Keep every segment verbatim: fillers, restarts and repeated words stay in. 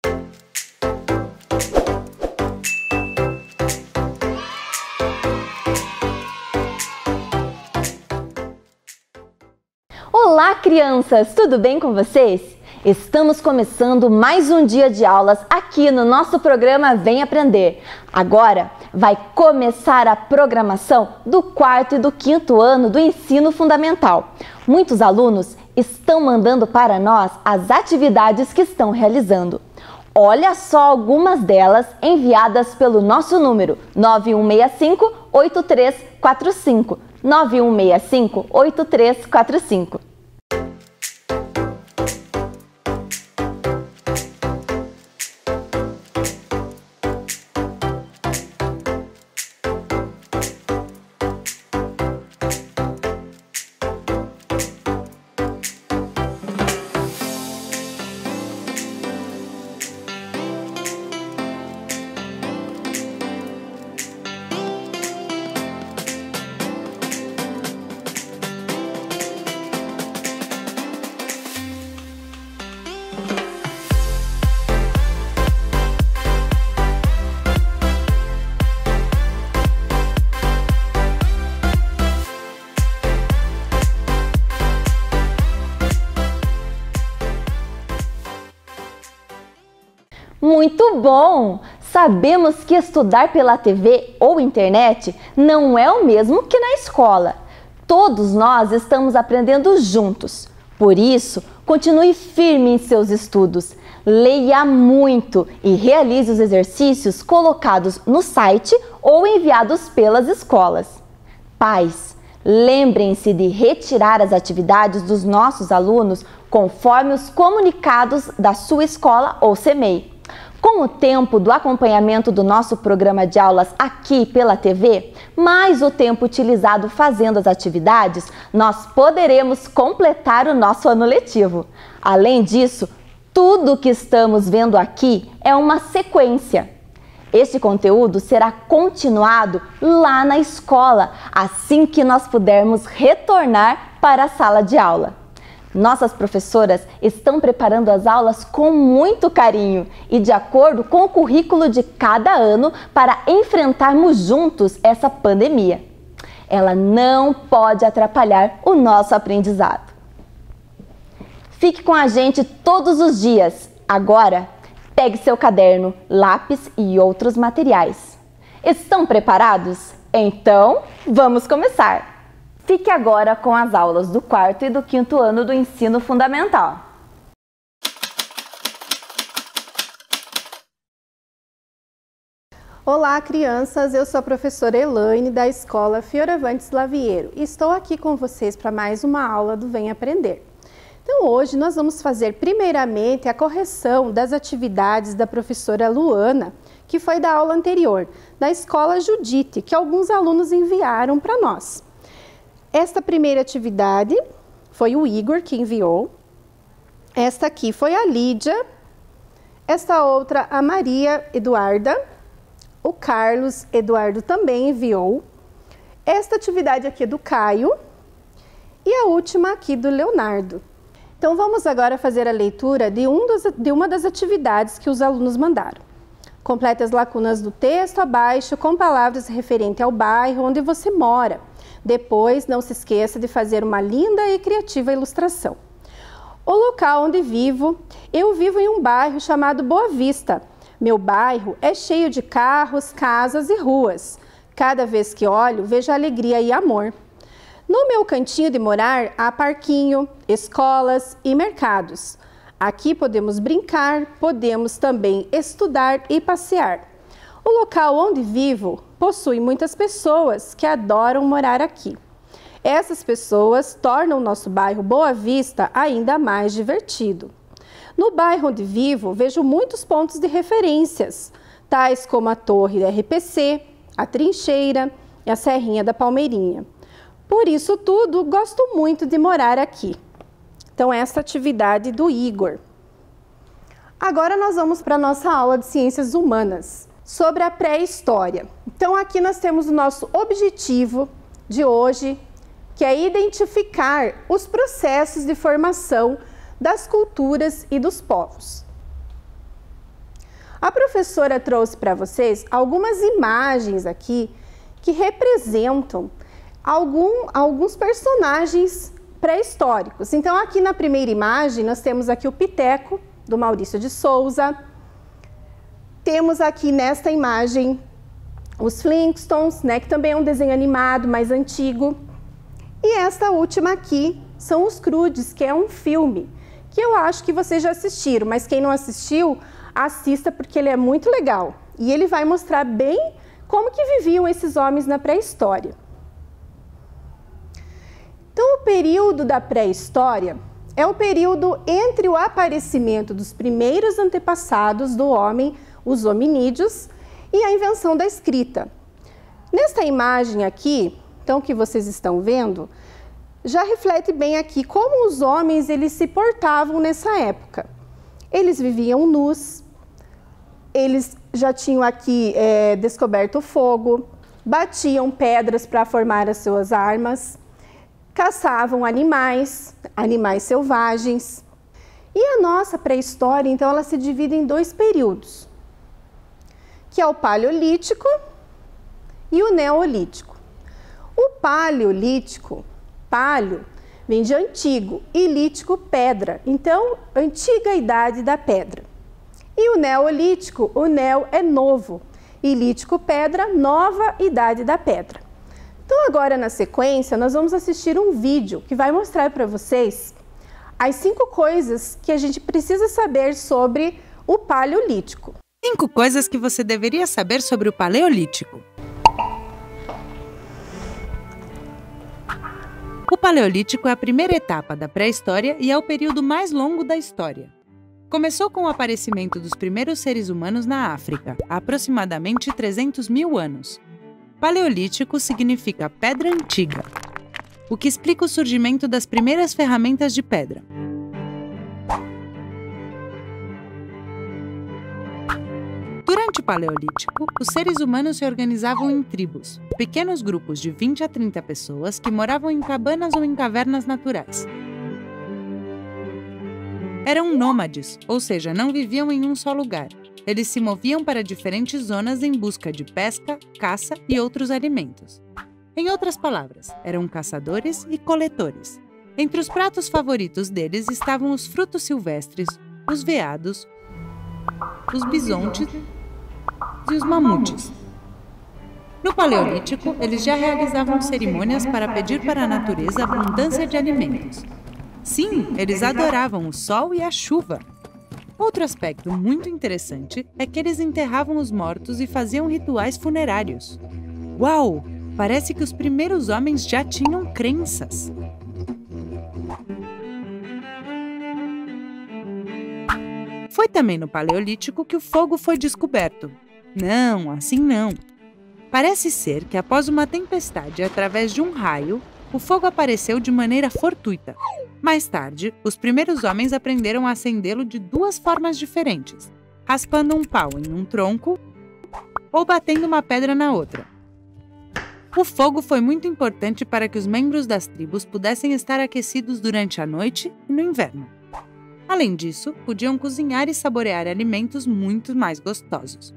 Olá, crianças! Tudo bem com vocês? Estamos começando mais um dia de aulas aqui no nosso programa Vem Aprender. Agora vai começar a programação do quarto e do quinto ano do ensino fundamental. Muitos alunos estão mandando para nós as atividades que estão realizando. Olha só algumas delas enviadas pelo nosso número nove um seis cinco, oito três quatro cinco. nove um seis cinco, oito três quatro cinco. Muito bom! Sabemos que estudar pela T V ou internet não é o mesmo que na escola. Todos nós estamos aprendendo juntos. Por isso, continue firme em seus estudos. Leia muito e realize os exercícios colocados no site ou enviados pelas escolas. Pais, lembrem-se de retirar as atividades dos nossos alunos conforme os comunicados da sua escola ou C M E I. Com o tempo do acompanhamento do nosso programa de aulas aqui pela T V, mais o tempo utilizado fazendo as atividades, nós poderemos completar o nosso ano letivo. Além disso, tudo o que estamos vendo aqui é uma sequência. Este conteúdo será continuado lá na escola, assim que nós pudermos retornar para a sala de aula. Nossas professoras estão preparando as aulas com muito carinho e de acordo com o currículo de cada ano para enfrentarmos juntos essa pandemia. Ela não pode atrapalhar o nosso aprendizado. Fique com a gente todos os dias. Agora, pegue seu caderno, lápis e outros materiais. Estão preparados? Então, vamos começar! Fique agora com as aulas do quarto e do quinto ano do ensino fundamental. Olá, crianças! Eu sou a professora Elaine da Escola Fioravantes Lavieiro e estou aqui com vocês para mais uma aula do Vem Aprender. Então, hoje nós vamos fazer primeiramente a correção das atividades da professora Luana, que foi da aula anterior, da Escola Judite, que alguns alunos enviaram para nós. Esta primeira atividade foi o Igor que enviou, esta aqui foi a Lídia, esta outra a Maria Eduarda, o Carlos Eduardo também enviou, esta atividade aqui é do Caio e a última aqui do Leonardo. Então vamos agora fazer a leitura de, um dos, de uma das atividades que os alunos mandaram. Complete as lacunas do texto abaixo com palavras referentes ao bairro onde você mora. Depois, não se esqueça de fazer uma linda e criativa ilustração. O local onde vivo, eu vivo em um bairro chamado Boa Vista. Meu bairro é cheio de carros, casas e ruas. Cada vez que olho, vejo alegria e amor. No meu cantinho de morar, há parquinho, escolas e mercados. Aqui podemos brincar, podemos também estudar e passear. O local onde vivo possui muitas pessoas que adoram morar aqui. Essas pessoas tornam o nosso bairro Boa Vista ainda mais divertido. No bairro onde vivo, vejo muitos pontos de referências, tais como a Torre da R P C, a Trincheira e a Serrinha da Palmeirinha. Por isso tudo, gosto muito de morar aqui. Então, essa atividade do Igor. Agora nós vamos para a nossa aula de Ciências Humanas, sobre a pré-história. Então, aqui nós temos o nosso objetivo de hoje, que é identificar os processos de formação das culturas e dos povos. A professora trouxe para vocês algumas imagens aqui que representam algum, alguns personagens pré-históricos. Então, aqui na primeira imagem, nós temos aqui o Piteco, do Maurício de Souza. Temos aqui nesta imagem os Flintstones, né, que também é um desenho animado mais antigo. E esta última aqui são os Croods, que é um filme que eu acho que vocês já assistiram, mas quem não assistiu, assista porque ele é muito legal. E ele vai mostrar bem como que viviam esses homens na pré-história. Então, o período da pré-história é o período entre o aparecimento dos primeiros antepassados do homem, os hominídeos, e a invenção da escrita. Nesta imagem aqui, então, que vocês estão vendo, já reflete bem aqui como os homens eles se portavam nessa época. Eles viviam nus, eles já tinham aqui é, descoberto o fogo, batiam pedras para formar as suas armas, caçavam animais, animais selvagens. E a nossa pré-história, então, ela se divide em dois períodos, que é o Paleolítico e o Neolítico. O Paleolítico, paleo, vem de antigo, e lítico, pedra. Então, antiga idade da pedra. E o Neolítico, o neo é novo, e lítico, pedra, nova idade da pedra. Então, agora na sequência, nós vamos assistir um vídeo que vai mostrar para vocês as cinco coisas que a gente precisa saber sobre o Paleolítico. Cinco coisas que você deveria saber sobre o Paleolítico. O Paleolítico é a primeira etapa da pré-história e é o período mais longo da história. Começou com o aparecimento dos primeiros seres humanos na África, há aproximadamente trezentos mil anos. Paleolítico significa pedra antiga, o que explica o surgimento das primeiras ferramentas de pedra. Durante o Paleolítico, os seres humanos se organizavam em tribos, pequenos grupos de vinte a trinta pessoas que moravam em cabanas ou em cavernas naturais. Eram nômades, ou seja, não viviam em um só lugar. Eles se moviam para diferentes zonas em busca de pesca, caça e outros alimentos. Em outras palavras, eram caçadores e coletores. Entre os pratos favoritos deles estavam os frutos silvestres, os veados, os bisontes e os mamutes. No Paleolítico, eles já realizavam cerimônias para pedir para a natureza abundância de alimentos. Sim, eles adoravam o sol e a chuva. Outro aspecto muito interessante é que eles enterravam os mortos e faziam rituais funerários. Uau! Parece que os primeiros homens já tinham crenças. Foi também no Paleolítico que o fogo foi descoberto. Não, assim não. Parece ser que após uma tempestade através de um raio, o fogo apareceu de maneira fortuita. Mais tarde, os primeiros homens aprenderam a acendê-lo de duas formas diferentes, raspando um pau em um tronco ou batendo uma pedra na outra. O fogo foi muito importante para que os membros das tribos pudessem estar aquecidos durante a noite e no inverno. Além disso, podiam cozinhar e saborear alimentos muito mais gostosos.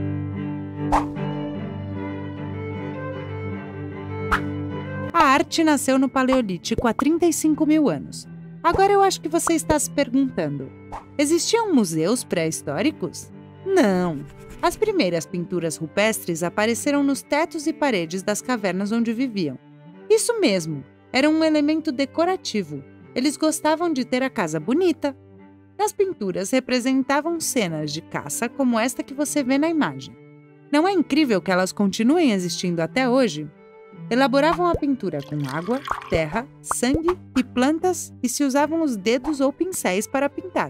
A arte nasceu no Paleolítico há trinta e cinco mil anos. Agora eu acho que você está se perguntando: existiam museus pré-históricos? Não! As primeiras pinturas rupestres apareceram nos tetos e paredes das cavernas onde viviam. Isso mesmo, era um elemento decorativo. Eles gostavam de ter a casa bonita. As pinturas representavam cenas de caça como esta que você vê na imagem. Não é incrível que elas continuem existindo até hoje? Elaboravam a pintura com água, terra, sangue e plantas e se usavam os dedos ou pincéis para pintar.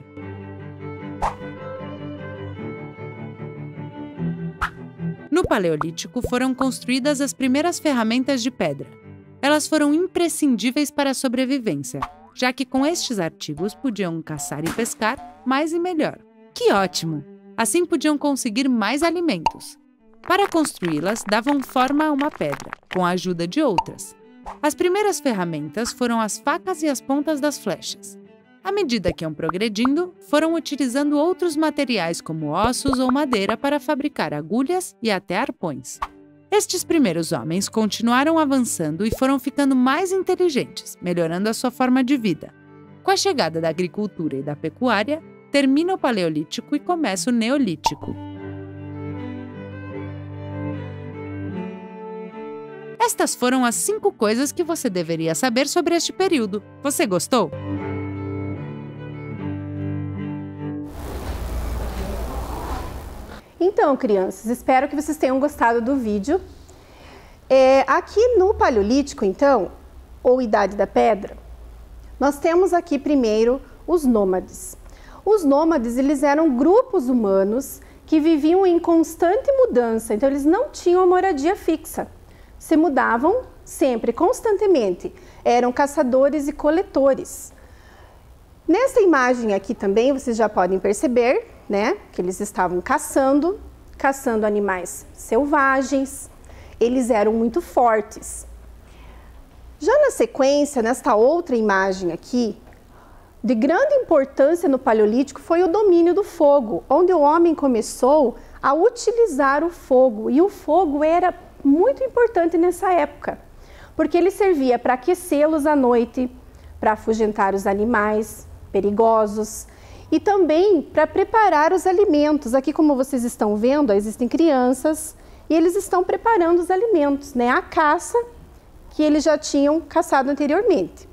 No Paleolítico foram construídas as primeiras ferramentas de pedra. Elas foram imprescindíveis para a sobrevivência, já que com estes artigos podiam caçar e pescar mais e melhor. Que ótimo! Assim podiam conseguir mais alimentos. Para construí-las, davam forma a uma pedra, com a ajuda de outras. As primeiras ferramentas foram as facas e as pontas das flechas. À medida que iam progredindo, foram utilizando outros materiais como ossos ou madeira para fabricar agulhas e até arpões. Estes primeiros homens continuaram avançando e foram ficando mais inteligentes, melhorando a sua forma de vida. Com a chegada da agricultura e da pecuária, termina o Paleolítico e começa o Neolítico. Estas foram as cinco coisas que você deveria saber sobre este período. Você gostou? Então, crianças, espero que vocês tenham gostado do vídeo. É, aqui no Paleolítico, então, ou Idade da Pedra, nós temos aqui primeiro os nômades. Os nômades, eles eram grupos humanos que viviam em constante mudança, então eles não tinham moradia fixa. Se mudavam sempre, constantemente. Eram caçadores e coletores. Nessa imagem aqui também, vocês já podem perceber, né, que eles estavam caçando, caçando animais selvagens. Eles eram muito fortes. Já na sequência, nesta outra imagem aqui, de grande importância no Paleolítico foi o domínio do fogo, onde o homem começou a utilizar o fogo. E o fogo era muito importante nessa época, porque ele servia para aquecê-los à noite, para afugentar os animais perigosos e também para preparar os alimentos. Aqui, como vocês estão vendo, existem crianças e eles estão preparando os alimentos, né? A caça que eles já tinham caçado anteriormente.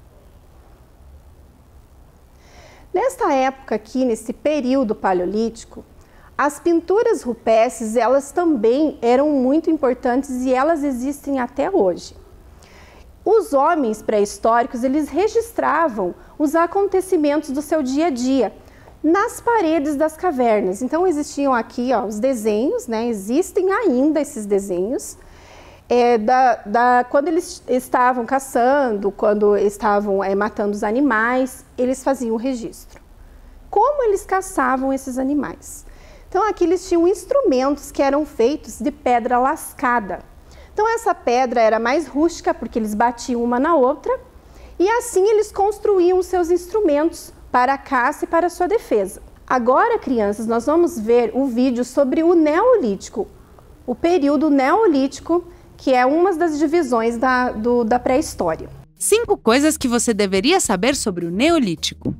Nesta época aqui, nesse período paleolítico, as pinturas rupestres, elas também eram muito importantes e elas existem até hoje. Os homens pré-históricos, eles registravam os acontecimentos do seu dia a dia nas paredes das cavernas. Então, existiam aqui ó, os desenhos, né? Existem ainda esses desenhos, é, da, da, quando eles estavam caçando, quando estavam é, matando os animais, eles faziam o registro. Como eles caçavam esses animais? Então, aqui eles tinham instrumentos que eram feitos de pedra lascada. Então, essa pedra era mais rústica, porque eles batiam uma na outra, e assim eles construíam os seus instrumentos para a caça e para a sua defesa. Agora, crianças, nós vamos ver o vídeo sobre o Neolítico, o período Neolítico, que é uma das divisões da, do, da pré-história. Cinco coisas que você deveria saber sobre o Neolítico.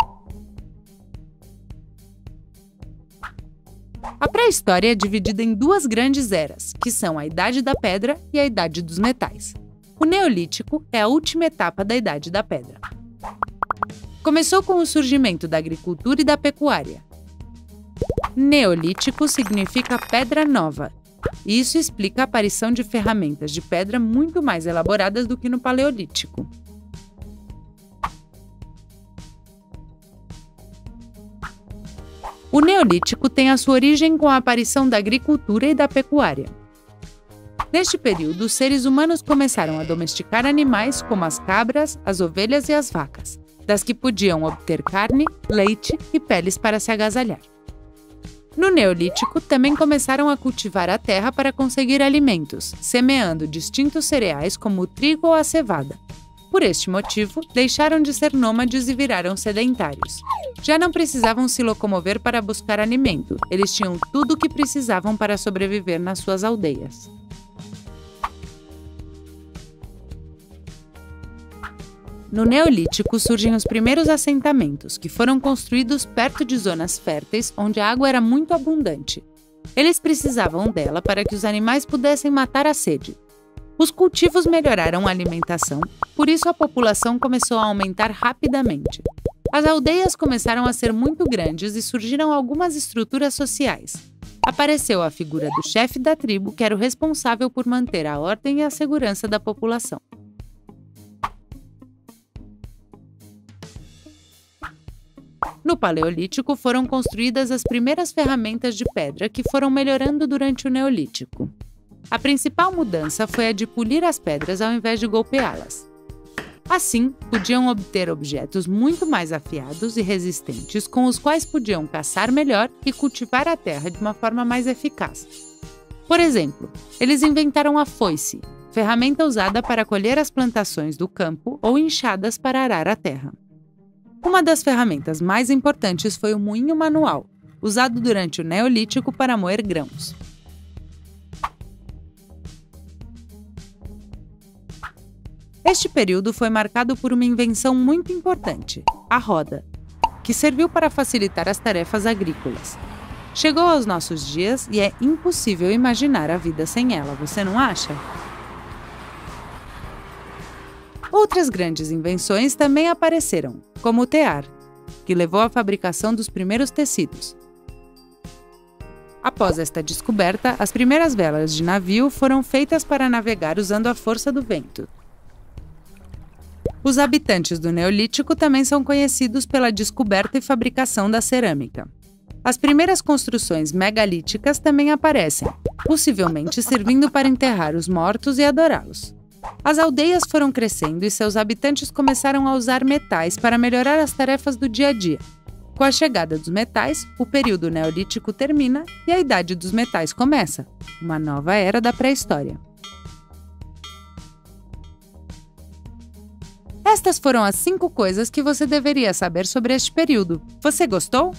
A pré-história é dividida em duas grandes eras, que são a Idade da Pedra e a Idade dos Metais. O Neolítico é a última etapa da Idade da Pedra. Começou com o surgimento da agricultura e da pecuária. Neolítico significa pedra nova, e isso explica a aparição de ferramentas de pedra muito mais elaboradas do que no Paleolítico. O Neolítico tem a sua origem com a aparição da agricultura e da pecuária. Neste período, os seres humanos começaram a domesticar animais como as cabras, as ovelhas e as vacas, das que podiam obter carne, leite e peles para se agasalhar. No Neolítico, também começaram a cultivar a terra para conseguir alimentos, semeando distintos cereais como o trigo ou a cevada. Por este motivo, deixaram de ser nômades e viraram sedentários. Já não precisavam se locomover para buscar alimento, eles tinham tudo o que precisavam para sobreviver nas suas aldeias. No Neolítico surgem os primeiros assentamentos, que foram construídos perto de zonas férteis onde a água era muito abundante. Eles precisavam dela para que os animais pudessem matar a sede. Os cultivos melhoraram a alimentação, por isso a população começou a aumentar rapidamente. As aldeias começaram a ser muito grandes e surgiram algumas estruturas sociais. Apareceu a figura do chefe da tribo, que era o responsável por manter a ordem e a segurança da população. No Paleolítico foram construídas as primeiras ferramentas de pedra que foram melhorando durante o Neolítico. A principal mudança foi a de polir as pedras ao invés de golpeá-las. Assim, podiam obter objetos muito mais afiados e resistentes com os quais podiam caçar melhor e cultivar a terra de uma forma mais eficaz. Por exemplo, eles inventaram a foice, ferramenta usada para colher as plantações do campo ou enxadas para arar a terra. Uma das ferramentas mais importantes foi o moinho manual, usado durante o Neolítico para moer grãos. Este período foi marcado por uma invenção muito importante, a roda, que serviu para facilitar as tarefas agrícolas. Chegou aos nossos dias e é impossível imaginar a vida sem ela, você não acha? Outras grandes invenções também apareceram, como o tear, que levou à fabricação dos primeiros tecidos. Após esta descoberta, as primeiras velas de navio foram feitas para navegar usando a força do vento. Os habitantes do Neolítico também são conhecidos pela descoberta e fabricação da cerâmica. As primeiras construções megalíticas também aparecem, possivelmente servindo para enterrar os mortos e adorá-los. As aldeias foram crescendo e seus habitantes começaram a usar metais para melhorar as tarefas do dia a dia. Com a chegada dos metais, o período Neolítico termina e a Idade dos Metais começa, uma nova era da pré-história. Estas foram as cinco coisas que você deveria saber sobre este período. Você gostou?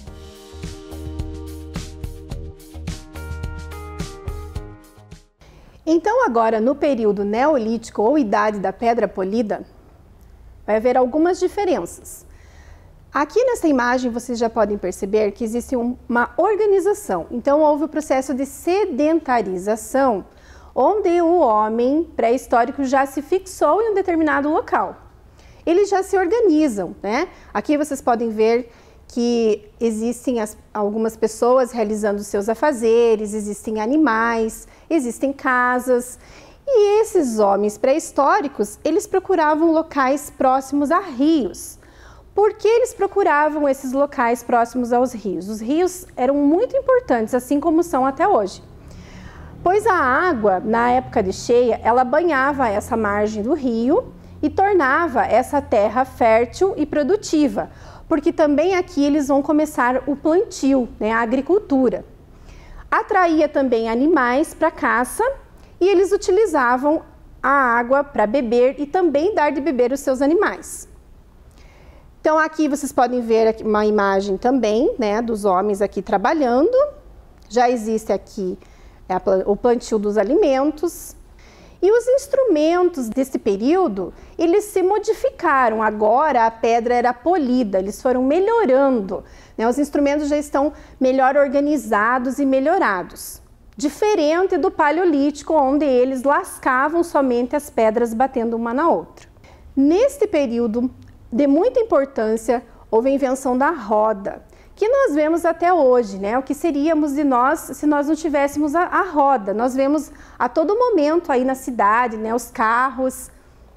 Então agora, no período Neolítico ou Idade da Pedra Polida, vai haver algumas diferenças. Aqui nessa imagem vocês já podem perceber que existe uma organização. Então houve o processo de sedentarização, onde o homem pré-histórico já se fixou em um determinado local. Eles já se organizam, né? Aqui vocês podem ver que existem as, algumas pessoas realizando seus afazeres, existem animais, existem casas. E esses homens pré-históricos, eles procuravam locais próximos a rios. Por que eles procuravam esses locais próximos aos rios? Os rios eram muito importantes, assim como são até hoje. Pois a água, na época de cheia, ela banhava essa margem do rio e tornava essa terra fértil e produtiva, porque também aqui eles vão começar o plantio, né, a agricultura. Atraía também animais para caça e eles utilizavam a água para beber e também dar de beber os seus animais. Então aqui vocês podem ver uma imagem também, né, dos homens aqui trabalhando. Já existe aqui o plantio dos alimentos. E os instrumentos desse período, eles se modificaram. Agora a pedra era polida, eles foram melhorando, né? Os instrumentos já estão melhor organizados e melhorados. Diferente do Paleolítico, onde eles lascavam somente as pedras batendo uma na outra. Neste período de muita importância, houve a invenção da roda, que nós vemos até hoje, né? O que seríamos de nós se nós não tivéssemos a, a roda. Nós vemos a todo momento aí na cidade, né? Os carros.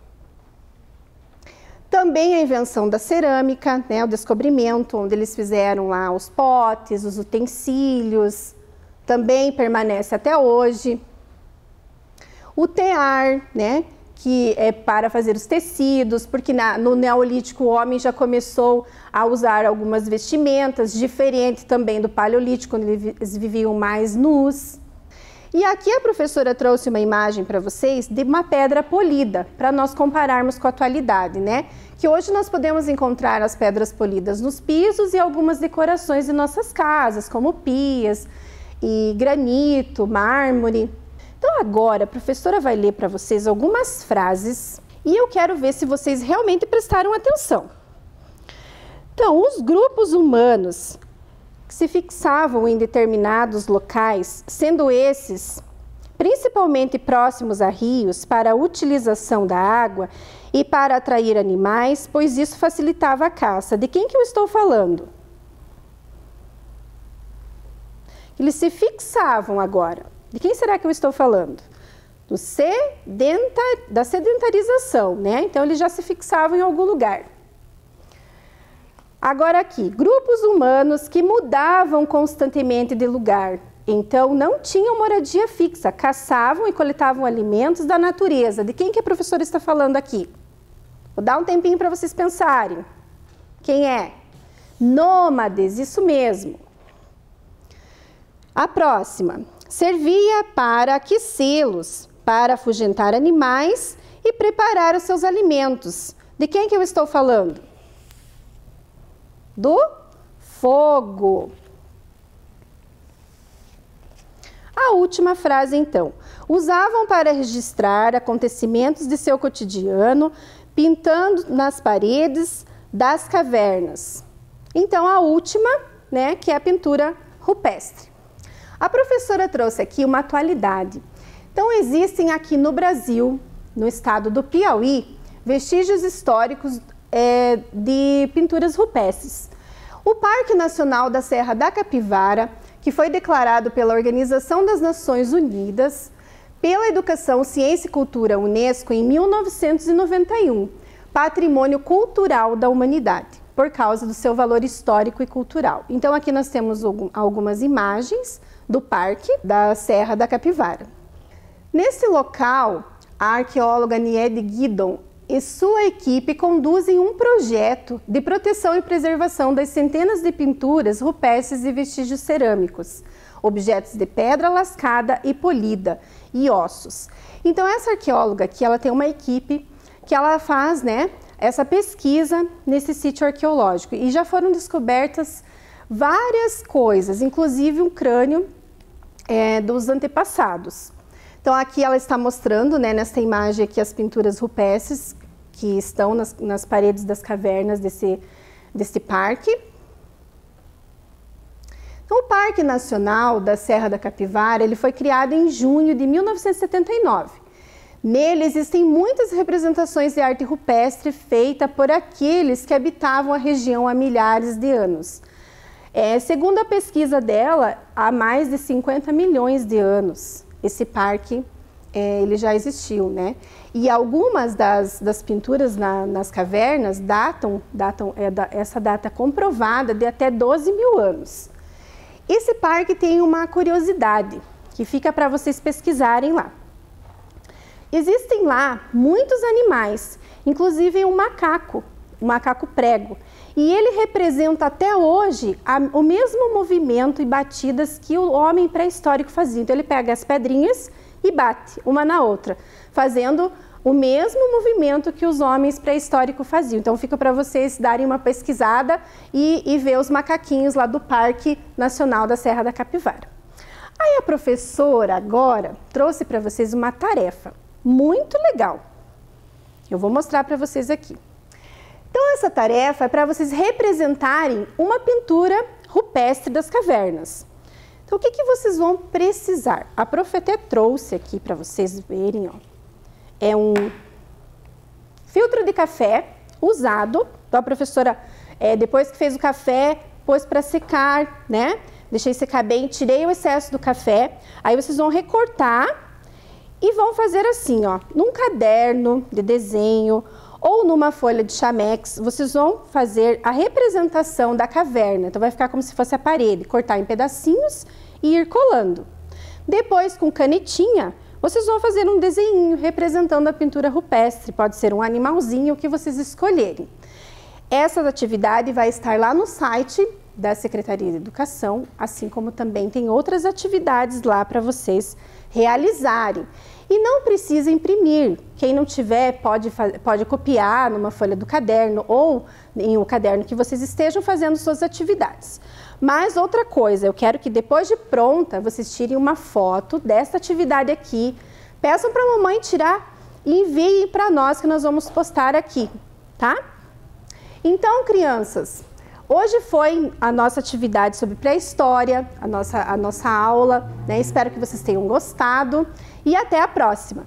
Também a invenção da cerâmica, né? O descobrimento, onde eles fizeram lá os potes, os utensílios, também permanece até hoje. O tear, né? Que é para fazer os tecidos, porque na, no Neolítico o homem já começou a usar algumas vestimentas, diferente também do Paleolítico, quando eles viviam mais nus. E aqui a professora trouxe uma imagem para vocês de uma pedra polida, para nós compararmos com a atualidade, né? Que hoje nós podemos encontrar as pedras polidas nos pisos e algumas decorações de nossas casas, como pias e granito, mármore. Então agora a professora vai ler para vocês algumas frases e eu quero ver se vocês realmente prestaram atenção. Então, os grupos humanos que se fixavam em determinados locais, sendo esses principalmente próximos a rios para a utilização da água e para atrair animais, pois isso facilitava a caça. De quem que eu estou falando? Eles se fixavam agora. De quem será que eu estou falando? Do sedenta, da sedentarização, né? Então, eles já se fixavam em algum lugar. Agora aqui, grupos humanos que mudavam constantemente de lugar. Então, não tinham moradia fixa, caçavam e coletavam alimentos da natureza. De quem que a professora está falando aqui? Vou dar um tempinho para vocês pensarem. Quem é? Nômades, isso mesmo. A próxima. Servia para aquecê-los, para afugentar animais e preparar os seus alimentos. De quem que eu estou falando? Do fogo. A última frase, então. Usavam para registrar acontecimentos de seu cotidiano, pintando nas paredes das cavernas. Então, a última, né, que é a pintura rupestre. A professora trouxe aqui uma atualidade. Então, existem aqui no Brasil, no estado do Piauí, vestígios históricos é, de pinturas rupestres. O Parque Nacional da Serra da Capivara, que foi declarado pela Organização das Nações Unidas, pela Educação, Ciência e Cultura Unesco em mil novecentos e noventa e um, Patrimônio Cultural da Humanidade, por causa do seu valor histórico e cultural. Então, aqui nós temos algumas imagens do Parque da Serra da Capivara. Nesse local, a arqueóloga Niede Guidon e sua equipe conduzem um projeto de proteção e preservação das centenas de pinturas rupestres e vestígios cerâmicos, objetos de pedra lascada e polida e ossos. Então, essa arqueóloga aqui, ela tem uma equipe que ela faz, né, essa pesquisa nesse sítio arqueológico e já foram descobertas várias coisas, inclusive um crânio é, dos antepassados. Então, aqui ela está mostrando, né, nessa imagem aqui, as pinturas rupestres que estão nas, nas paredes das cavernas desse, desse parque. Então, o Parque Nacional da Serra da Capivara, ele foi criado em junho de mil novecentos e setenta e nove. Nele existem muitas representações de arte rupestre feita por aqueles que habitavam a região há milhares de anos. É, segundo a pesquisa dela, há mais de cinquenta milhões de anos. Esse parque é, ele já existiu, né? E algumas das, das pinturas na, nas cavernas datam, datam é, da, essa data comprovada de até doze mil anos. Esse parque tem uma curiosidade que fica para vocês pesquisarem lá. Existem lá muitos animais, inclusive um macaco, um macaco prego. E ele representa até hoje a, o mesmo movimento e batidas que o homem pré-histórico fazia. Então, ele pega as pedrinhas e bate uma na outra, fazendo o mesmo movimento que os homens pré-históricos faziam. Então, fica para vocês darem uma pesquisada e, e ver os macaquinhos lá do Parque Nacional da Serra da Capivara. Aí, a professora agora trouxe para vocês uma tarefa muito legal. Eu vou mostrar para vocês aqui. Então, essa tarefa é para vocês representarem uma pintura rupestre das cavernas. Então, o que, que vocês vão precisar? A prof até trouxe aqui para vocês verem, ó. É um filtro de café usado. Então, a professora, é, depois que fez o café, pôs para secar, né? Deixei secar bem, tirei o excesso do café. Aí, vocês vão recortar e vão fazer assim, ó, num caderno de desenho ou numa folha de chamex, vocês vão fazer a representação da caverna. Então, vai ficar como se fosse a parede, cortar em pedacinhos e ir colando. Depois, com canetinha, vocês vão fazer um desenho representando a pintura rupestre. Pode ser um animalzinho, o que vocês escolherem. Essa atividade vai estar lá no site da Secretaria de Educação, assim como também tem outras atividades lá para vocês realizarem. E não precisa imprimir. Quem não tiver pode, pode copiar numa folha do caderno ou em um caderno que vocês estejam fazendo suas atividades. Mas outra coisa, eu quero que depois de pronta, vocês tirem uma foto dessa atividade aqui, peçam para a mamãe tirar e enviem para nós que nós vamos postar aqui, tá? Então, crianças, hoje foi a nossa atividade sobre pré-história, a nossa, a nossa aula, né? Espero que vocês tenham gostado e até a próxima!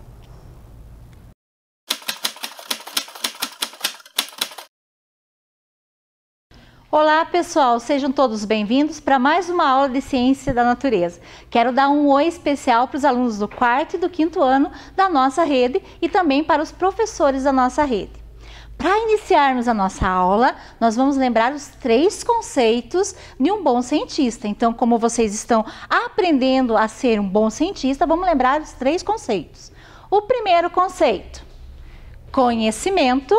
Olá pessoal, sejam todos bem-vindos para mais uma aula de Ciência da Natureza. Quero dar um oi especial para os alunos do quarto e do quinto ano da nossa rede e também para os professores da nossa rede. Para iniciarmos a nossa aula, nós vamos lembrar os três conceitos de um bom cientista. Então, como vocês estão aprendendo a ser um bom cientista, vamos lembrar os três conceitos. O primeiro conceito, conhecimento,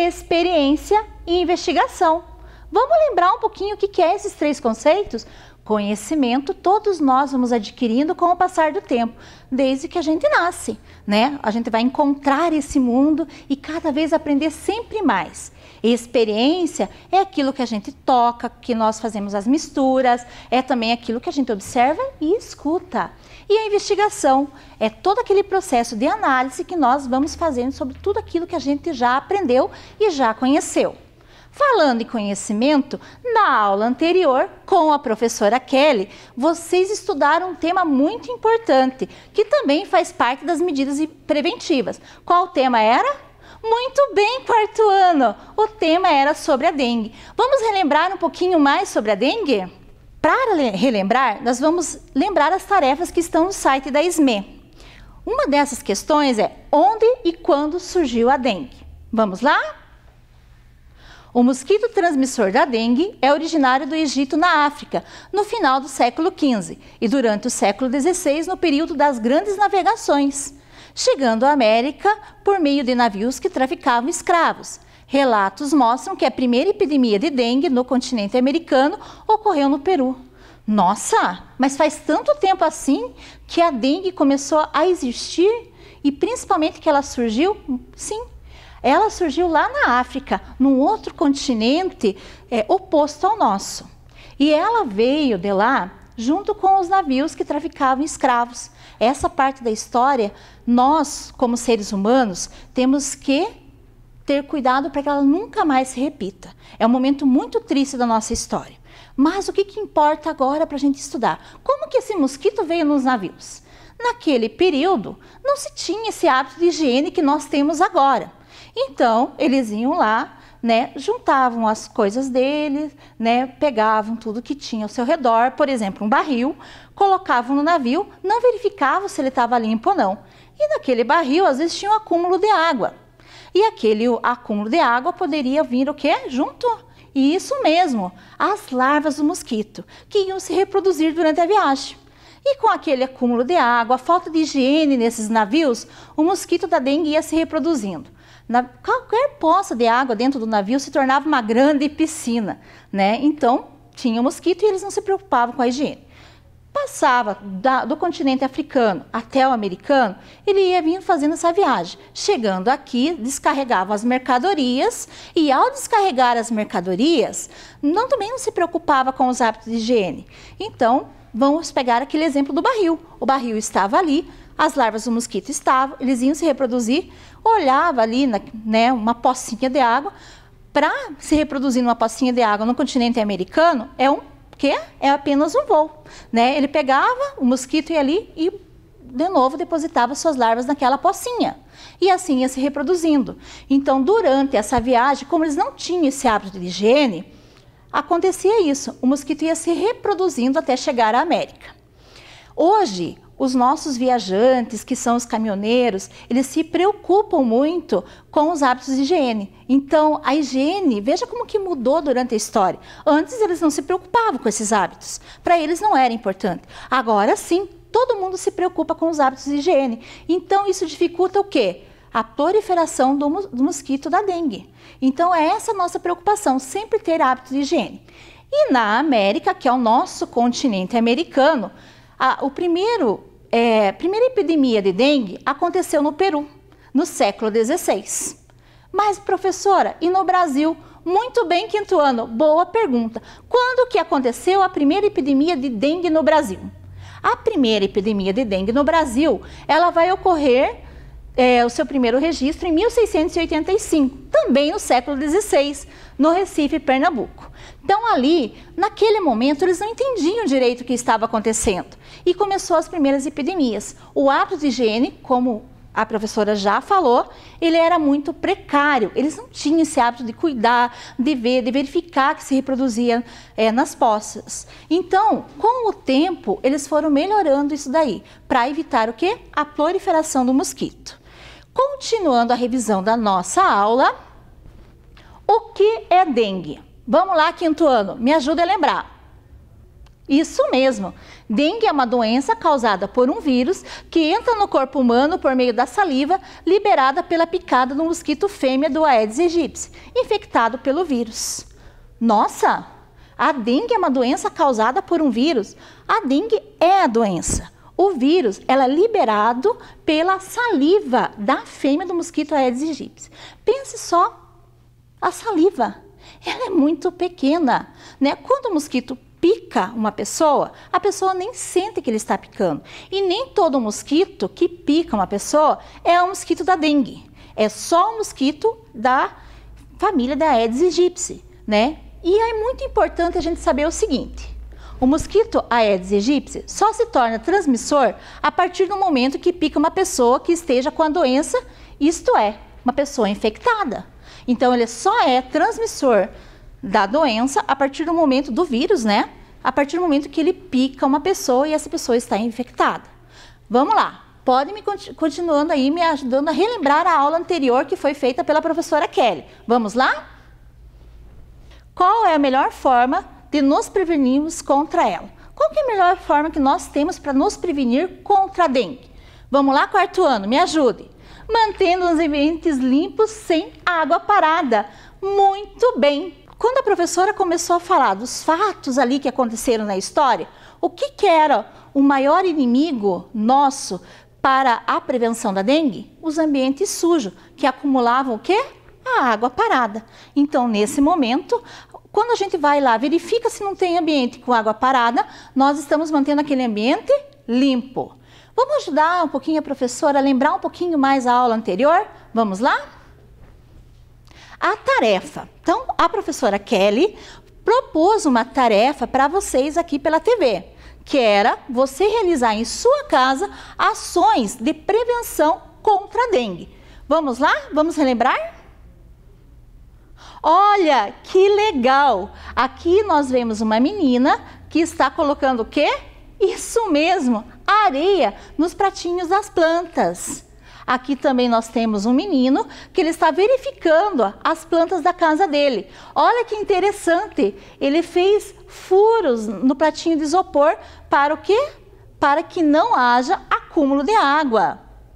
experiência e investigação. Vamos lembrar um pouquinho o que é esses três conceitos? Conhecimento todos nós vamos adquirindo com o passar do tempo, desde que a gente nasce, né? A gente vai encontrar esse mundo e cada vez aprender sempre mais. Experiência é aquilo que a gente toca, que nós fazemos as misturas, é também aquilo que a gente observa e escuta. E a investigação é todo aquele processo de análise que nós vamos fazendo sobre tudo aquilo que a gente já aprendeu e já conheceu. Falando em conhecimento, na aula anterior, com a professora Kelly, vocês estudaram um tema muito importante, que também faz parte das medidas preventivas. Qual o tema era? Muito bem, quarto ano! O tema era sobre a dengue. Vamos relembrar um pouquinho mais sobre a dengue? Para relembrar, nós vamos lembrar as tarefas que estão no site da S M E. Uma dessas questões é onde e quando surgiu a dengue. Vamos lá? O mosquito transmissor da dengue é originário do Egito, na África, no final do século quinze e durante o século dezesseis, no período das grandes navegações, chegando à América por meio de navios que traficavam escravos. Relatos mostram que a primeira epidemia de dengue no continente americano ocorreu no Peru. Nossa, mas faz tanto tempo assim que a dengue começou a existir e principalmente que ela surgiu? Sim. Ela surgiu lá na África, num outro continente é, oposto ao nosso. E ela veio de lá junto com os navios que traficavam escravos. Essa parte da história, nós, como seres humanos, temos que ter cuidado para que ela nunca mais se repita. É um momento muito triste da nossa história. Mas o que, que importa agora para a gente estudar? Como que esse mosquito veio nos navios? Naquele período, não se tinha esse hábito de higiene que nós temos agora. Então, eles iam lá, né, juntavam as coisas deles, né, pegavam tudo que tinha ao seu redor, por exemplo, um barril, colocavam no navio, não verificavam se ele estava limpo ou não. E naquele barril, às vezes, tinha um acúmulo de água. E aquele acúmulo de água poderia vir o quê? Junto. E isso mesmo, as larvas do mosquito, que iam se reproduzir durante a viagem. E com aquele acúmulo de água, a falta de higiene nesses navios, o mosquito da dengue ia se reproduzindo. Na, qualquer poça de água dentro do navio se tornava uma grande piscina, né? Então, tinha o mosquito e eles não se preocupavam com a higiene. Passava da, do continente africano até o americano, ele ia vindo fazendo essa viagem. Chegando aqui, descarregavam as mercadorias e ao descarregar as mercadorias, não, também não se preocupava com os hábitos de higiene. Então, vamos pegar aquele exemplo do barril. O barril estava ali, as larvas do mosquito estavam, eles iam se reproduzir, olhava ali, na, né, uma pocinha de água. Para se reproduzir numa pocinha de água no continente americano, é um quê? É apenas um voo, né? Ele pegava, o mosquito ia ali e, de novo, depositava suas larvas naquela pocinha. E assim ia se reproduzindo. Então, durante essa viagem, como eles não tinham esse hábito de higiene, acontecia isso. O mosquito ia se reproduzindo até chegar à América. Hoje, os nossos viajantes, que são os caminhoneiros, eles se preocupam muito com os hábitos de higiene. Então, a higiene, veja como que mudou durante a história. Antes, eles não se preocupavam com esses hábitos. Para eles não era importante. Agora, sim, todo mundo se preocupa com os hábitos de higiene. Então, isso dificulta o quê? A proliferação do, do mosquito da dengue. Então, é essa a nossa preocupação, sempre ter hábitos de higiene. E na América, que é o nosso continente americano, a, o primeiro... É, primeira epidemia de dengue aconteceu no Peru, no século dezesseis. Mas, professora, e no Brasil? Muito bem, quinto ano. Boa pergunta. Quando que aconteceu a primeira epidemia de dengue no Brasil? A primeira epidemia de dengue no Brasil, ela vai ocorrer, é, o seu primeiro registro em mil seiscentos e oitenta e cinco, também no século dezesseis, no Recife, Pernambuco. Então, ali, naquele momento, eles não entendiam direito o que estava acontecendo. E começou as primeiras epidemias. O hábito de higiene, como a professora já falou, ele era muito precário. Eles não tinham esse hábito de cuidar, de ver, de verificar que se reproduzia é, nas poças. Então, com o tempo, eles foram melhorando isso daí, para evitar o quê? A proliferação do mosquito. Continuando a revisão da nossa aula, o que é dengue? Vamos lá, quinto ano, me ajuda a lembrar. Isso mesmo, dengue é uma doença causada por um vírus que entra no corpo humano por meio da saliva liberada pela picada do mosquito fêmea do Aedes aegypti, infectado pelo vírus. Nossa, A dengue é uma doença causada por um vírus. A dengue é a doença. O vírus, ela é liberado pela saliva da fêmea do mosquito Aedes aegypti. Pense só, a saliva, ela é muito pequena, né? Quando o mosquito pica uma pessoa, a pessoa nem sente que ele está picando. E nem todo mosquito que pica uma pessoa é um mosquito da dengue. É só um mosquito da família da Aedes aegypti, né? E é muito importante a gente saber o seguinte: o mosquito Aedes aegypti só se torna transmissor a partir do momento que pica uma pessoa que esteja com a doença, isto é, uma pessoa infectada. Então, ele só é transmissor da doença a partir do momento do vírus, né? A partir do momento que ele pica uma pessoa e essa pessoa está infectada. Vamos lá, pode me continuando aí, me ajudando a relembrar a aula anterior que foi feita pela professora Kelly. Vamos lá? Qual é a melhor forma de nos prevenirmos contra ela? Qual que é a melhor forma que nós temos para nos prevenir contra a dengue? Vamos lá, quarto ano, me ajude. Mantendo os ambientes limpos sem água parada. Muito bem. Quando a professora começou a falar dos fatos ali que aconteceram na história, o que, que era o maior inimigo nosso para a prevenção da dengue? Os ambientes sujos, que acumulavam o quê? A água parada. Então, nesse momento, quando a gente vai lá, verifica se não tem ambiente com água parada, nós estamos mantendo aquele ambiente limpo. Vamos ajudar um pouquinho a professora a lembrar um pouquinho mais a aula anterior? Vamos lá? A tarefa. Então, a professora Kelly propôs uma tarefa para vocês aqui pela T V, que era você realizar em sua casa ações de prevenção contra a dengue. Vamos lá? Vamos relembrar? Olha, que legal! Aqui nós vemos uma menina que está colocando o quê? Isso mesmo, areia nos pratinhos das plantas. Aqui também nós temos um menino que ele está verificando as plantas da casa dele. Olha que interessante, ele fez furos no pratinho de isopor para o quê? Para que não haja acúmulo de água.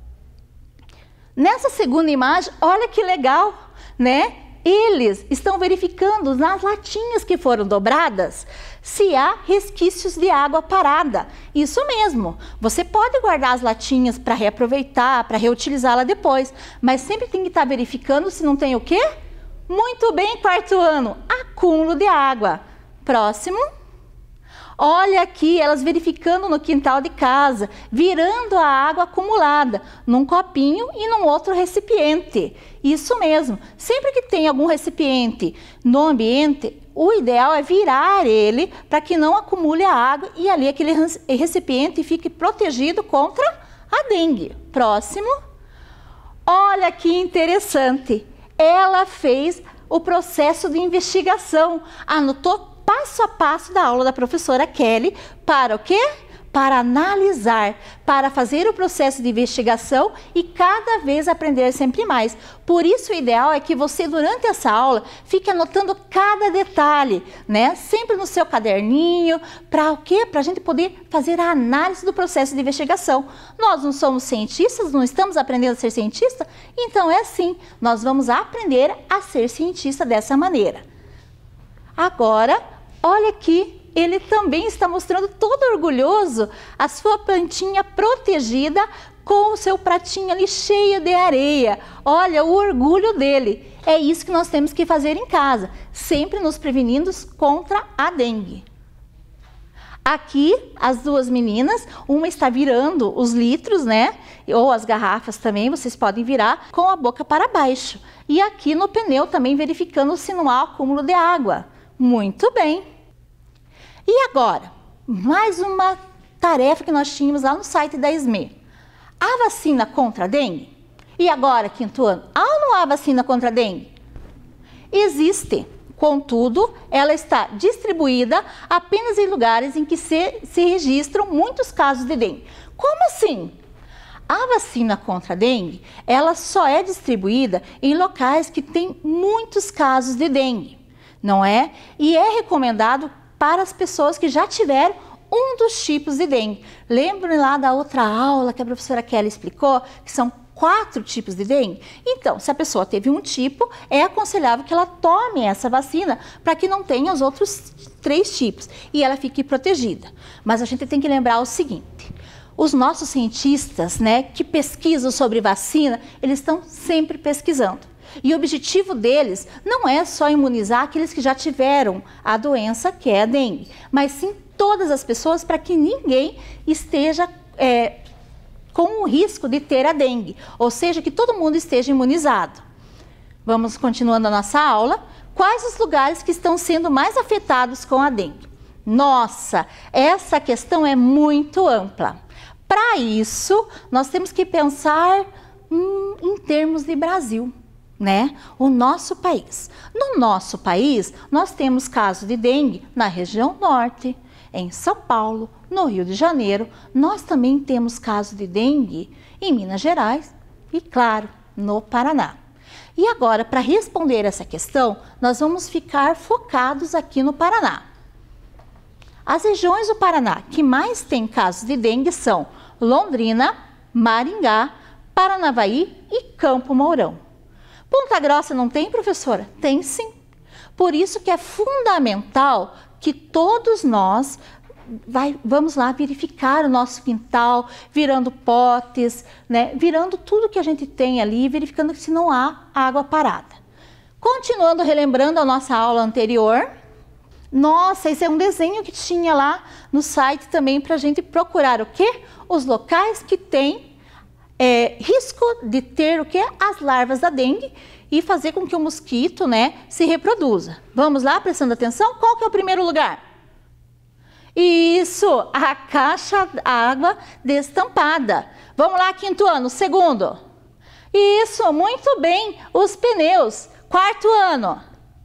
Nessa segunda imagem, olha que legal, né? Eles estão verificando nas latinhas que foram dobradas se há resquícios de água parada. Isso mesmo, você pode guardar as latinhas para reaproveitar, para reutilizá-la depois, mas sempre tem que estar verificando se não tem o quê? Muito bem, quarto ano, acúmulo de água. Próximo. Olha aqui, elas verificando no quintal de casa, virando a água acumulada num copinho e num outro recipiente. Isso mesmo, sempre que tem algum recipiente no ambiente, o ideal é virar ele para que não acumule a água e ali aquele recipiente fique protegido contra a dengue. Próximo. Olha que interessante, ela fez o processo de investigação, anotou passo a passo da aula da professora Kelly para o quê? Para analisar, para fazer o processo de investigação e cada vez aprender sempre mais. Por isso o ideal é que você durante essa aula fique anotando cada detalhe, né? Sempre no seu caderninho, para o quê? Para a gente poder fazer a análise do processo de investigação. Nós não somos cientistas, não estamos aprendendo a ser cientista, então é assim, nós vamos aprender a ser cientista dessa maneira. Agora, olha aqui, ele também está mostrando todo orgulhoso a sua plantinha protegida com o seu pratinho ali cheio de areia. Olha o orgulho dele. É isso que nós temos que fazer em casa, sempre nos prevenindo contra a dengue. Aqui, as duas meninas, uma está virando os litros, né? Ou as garrafas também, vocês podem virar com a boca para baixo. E aqui no pneu também verificando se não há acúmulo de água. Muito bem. E agora, mais uma tarefa que nós tínhamos lá no site da ESME. Há vacina contra a dengue? E agora, quinto ano, há ou não há vacina contra a dengue? Existe, contudo, ela está distribuída apenas em lugares em que se, se registram muitos casos de dengue. Como assim? A vacina contra a dengue, ela só é distribuída em locais que têm muitos casos de dengue, não é? E é recomendado para as pessoas que já tiveram um dos tipos de dengue. Lembrem lá da outra aula que a professora Kelly explicou, que são quatro tipos de dengue? Então, se a pessoa teve um tipo, é aconselhável que ela tome essa vacina para que não tenha os outros três tipos e ela fique protegida. Mas a gente tem que lembrar o seguinte: os nossos cientistas, né, que pesquisam sobre vacina, eles estão sempre pesquisando. E o objetivo deles não é só imunizar aqueles que já tiveram a doença, que é a dengue, mas sim todas as pessoas, para que ninguém esteja é, com o risco de ter a dengue, ou seja, que todo mundo esteja imunizado. Vamos continuando a nossa aula. Quais os lugares que estão sendo mais afetados com a dengue? Nossa, essa questão é muito ampla. Para isso, nós temos que pensar hum, em termos de Brasil, né? O nosso país. No nosso país, nós temos casos de dengue na região norte, em São Paulo, no Rio de Janeiro. Nós também temos casos de dengue em Minas Gerais e, claro, no Paraná. E agora, para responder essa questão, nós vamos ficar focados aqui no Paraná. As regiões do Paraná que mais têm casos de dengue são Londrina, Maringá, Paranavaí e Campo Mourão. Ponta Grossa não tem, professora? Tem sim. Por isso que é fundamental que todos nós vai, vamos lá verificar o nosso quintal, virando potes, né, virando tudo que a gente tem ali, verificando se não há água parada. Continuando, relembrando a nossa aula anterior. Nossa, esse é um desenho que tinha lá no site também para a gente procurar o quê? Os locais que tem É, risco de ter o que? As larvas da dengue e fazer com que o mosquito, né, se reproduza. Vamos lá, prestando atenção? Qual que é o primeiro lugar? Isso, a caixa d'água destampada. Vamos lá, quinto ano, segundo. Isso, muito bem, os pneus. Quarto ano.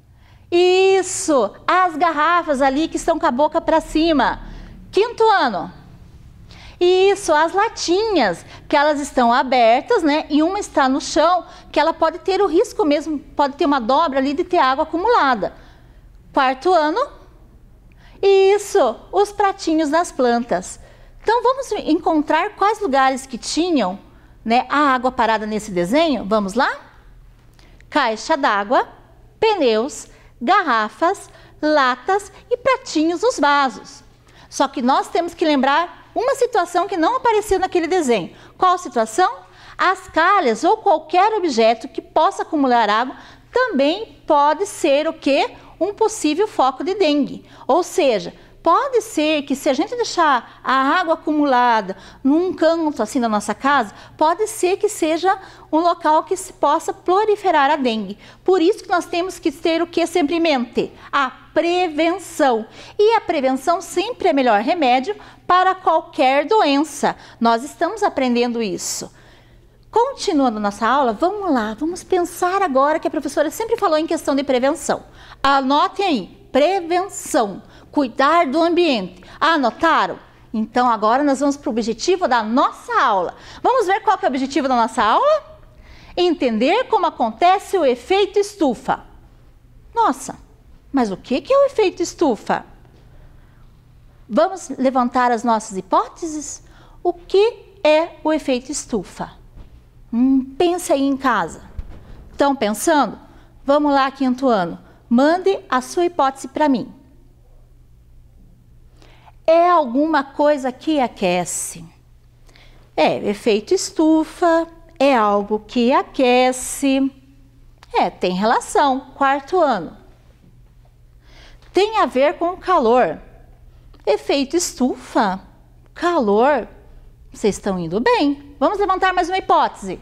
Isso, as garrafas ali que estão com a boca para cima. Quinto ano. Isso, as latinhas, que elas estão abertas, né? E uma está no chão, que ela pode ter o risco mesmo, pode ter uma dobra ali de ter água acumulada. Quarto ano. Isso, os pratinhos das plantas. Então, vamos encontrar quais lugares que tinham, né, a água parada nesse desenho? Vamos lá? Caixa d'água, pneus, garrafas, latas e pratinhos nos vasos. Só que nós temos que lembrar uma situação que não apareceu naquele desenho. Qual situação? As calhas ou qualquer objeto que possa acumular água também pode ser o quê? Um possível foco de dengue. Ou seja, pode ser que se a gente deixar a água acumulada num canto assim da nossa casa, pode ser que seja um local que se possa proliferar a dengue. Por isso que nós temos que ter o que sempre em mente? A prevenção. E a prevenção sempre é melhor remédio para qualquer doença. Nós estamos aprendendo isso. Continuando nossa aula, vamos lá, vamos pensar agora que a professora sempre falou em questão de prevenção. Anotem aí, prevenção, cuidar do ambiente. Anotaram? Então agora nós vamos para o objetivo da nossa aula. Vamos ver qual que é o objetivo da nossa aula? Entender como acontece o efeito estufa. Nossa, mas o que que é o efeito estufa? Vamos levantar as nossas hipóteses? O que é o efeito estufa? Hum, pense aí em casa. Estão pensando? Vamos lá, quinto ano. Mande a sua hipótese para mim. É alguma coisa que aquece. É, efeito estufa, é algo que aquece. É, tem relação, quarto ano. Tem a ver com calor. Efeito estufa, calor, vocês estão indo bem. Vamos levantar mais uma hipótese.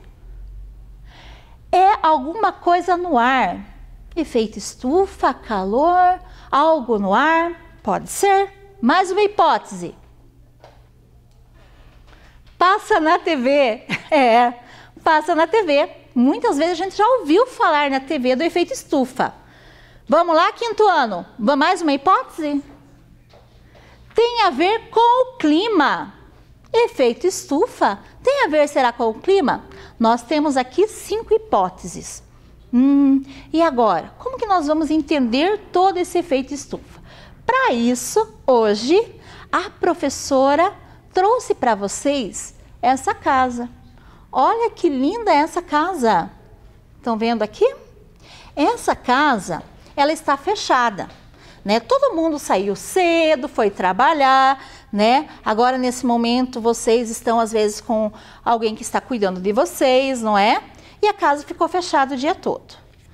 É alguma coisa no ar. Efeito estufa, calor, algo no ar, pode ser. Mais uma hipótese. Passa na T V. É, passa na T V. Muitas vezes a gente já ouviu falar na T V do efeito estufa. Vamos lá, quinto ano. Mais uma hipótese? Tem a ver com o clima. Efeito estufa tem a ver, será, com o clima? Nós temos aqui cinco hipóteses. Hum, e agora, como que nós vamos entender todo esse efeito estufa? Para isso, hoje, a professora trouxe para vocês essa casa. Olha que linda essa casa. Estão vendo aqui? Essa casa, ela está fechada, né? Todo mundo saiu cedo, foi trabalhar, né? Agora, nesse momento, vocês estão, às vezes, com alguém que está cuidando de vocês, não é? E a casa ficou fechada o dia todo.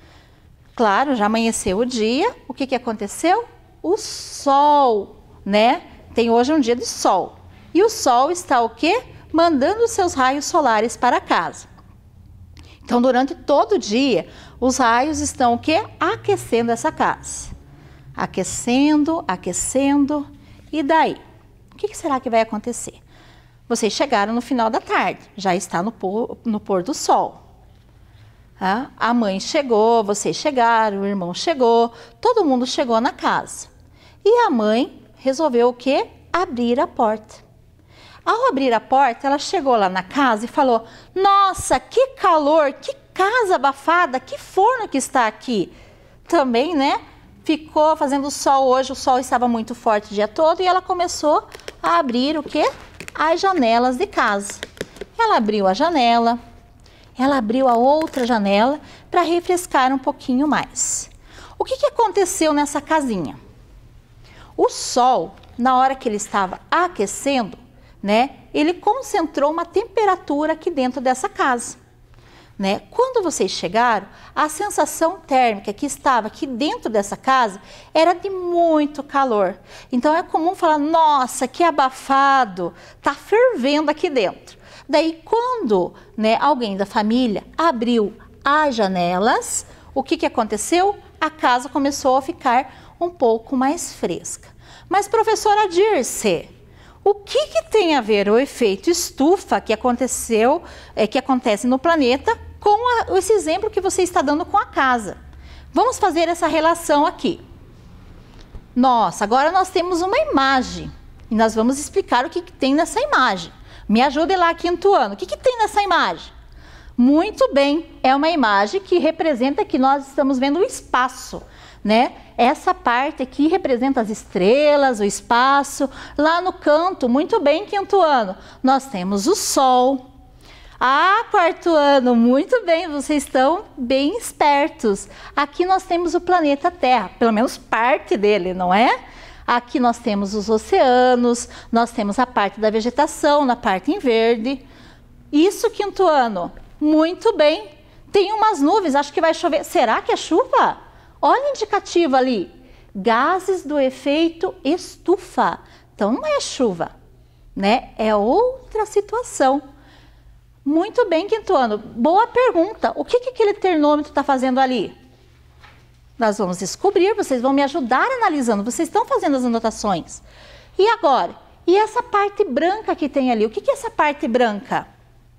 Claro, já amanheceu o dia. O que que aconteceu? O sol, né? Tem hoje um dia de sol. E o sol está o quê? Mandando os seus raios solares para a casa. Então, durante todo o dia, os raios estão o quê? Aquecendo essa casa. Aquecendo, aquecendo. E daí? O que será que vai acontecer? Vocês chegaram no final da tarde, já está no pôr, no pôr do sol. Ah, a mãe chegou, vocês chegaram, o irmão chegou, todo mundo chegou na casa. E a mãe resolveu o quê? Abrir a porta. Ao abrir a porta, ela chegou lá na casa e falou: nossa, que calor, que casa abafada, que forno que está aqui. Também, né? Ficou fazendo sol hoje, o sol estava muito forte o dia todo e ela começou a abrir o quê? As janelas de casa. Ela abriu a janela, ela abriu a outra janela para refrescar um pouquinho mais. O que que aconteceu nessa casinha? O sol, na hora que ele estava aquecendo, né, ele concentrou uma temperatura aqui dentro dessa casa. Né? Quando vocês chegaram, a sensação térmica que estava aqui dentro dessa casa era de muito calor. Então é comum falar: nossa, que abafado, tá fervendo aqui dentro. Daí quando, né, alguém da família abriu as janelas, o que que aconteceu? A casa começou a ficar um pouco mais fresca. Mas, professora Dirce, o que que tem a ver o efeito estufa que aconteceu, é, que acontece no planeta com a, esse exemplo que você está dando com a casa? Vamos fazer essa relação aqui. Nossa, agora nós temos uma imagem e nós vamos explicar o que que tem nessa imagem. Me ajude lá, quinto ano. O que que tem nessa imagem? Muito bem, é uma imagem que representa que nós estamos vendo o espaço, né? Essa parte aqui representa as estrelas, o espaço. Lá no canto, muito bem, quinto ano, nós temos o sol. Ah, quarto ano, muito bem, vocês estão bem espertos. Aqui nós temos o planeta Terra, pelo menos parte dele, não é? Aqui nós temos os oceanos, nós temos a parte da vegetação, na parte em verde. Isso, quinto ano, muito bem. Tem umas nuvens, acho que vai chover. Será que é chuva? Olha o indicativo ali, gases do efeito estufa. Então não é chuva, né? É outra situação. Muito bem, quinto ano. Boa pergunta. O que que aquele termômetro está fazendo ali? Nós vamos descobrir, vocês vão me ajudar analisando. Vocês estão fazendo as anotações. E agora? E essa parte branca que tem ali? O que que é essa parte branca?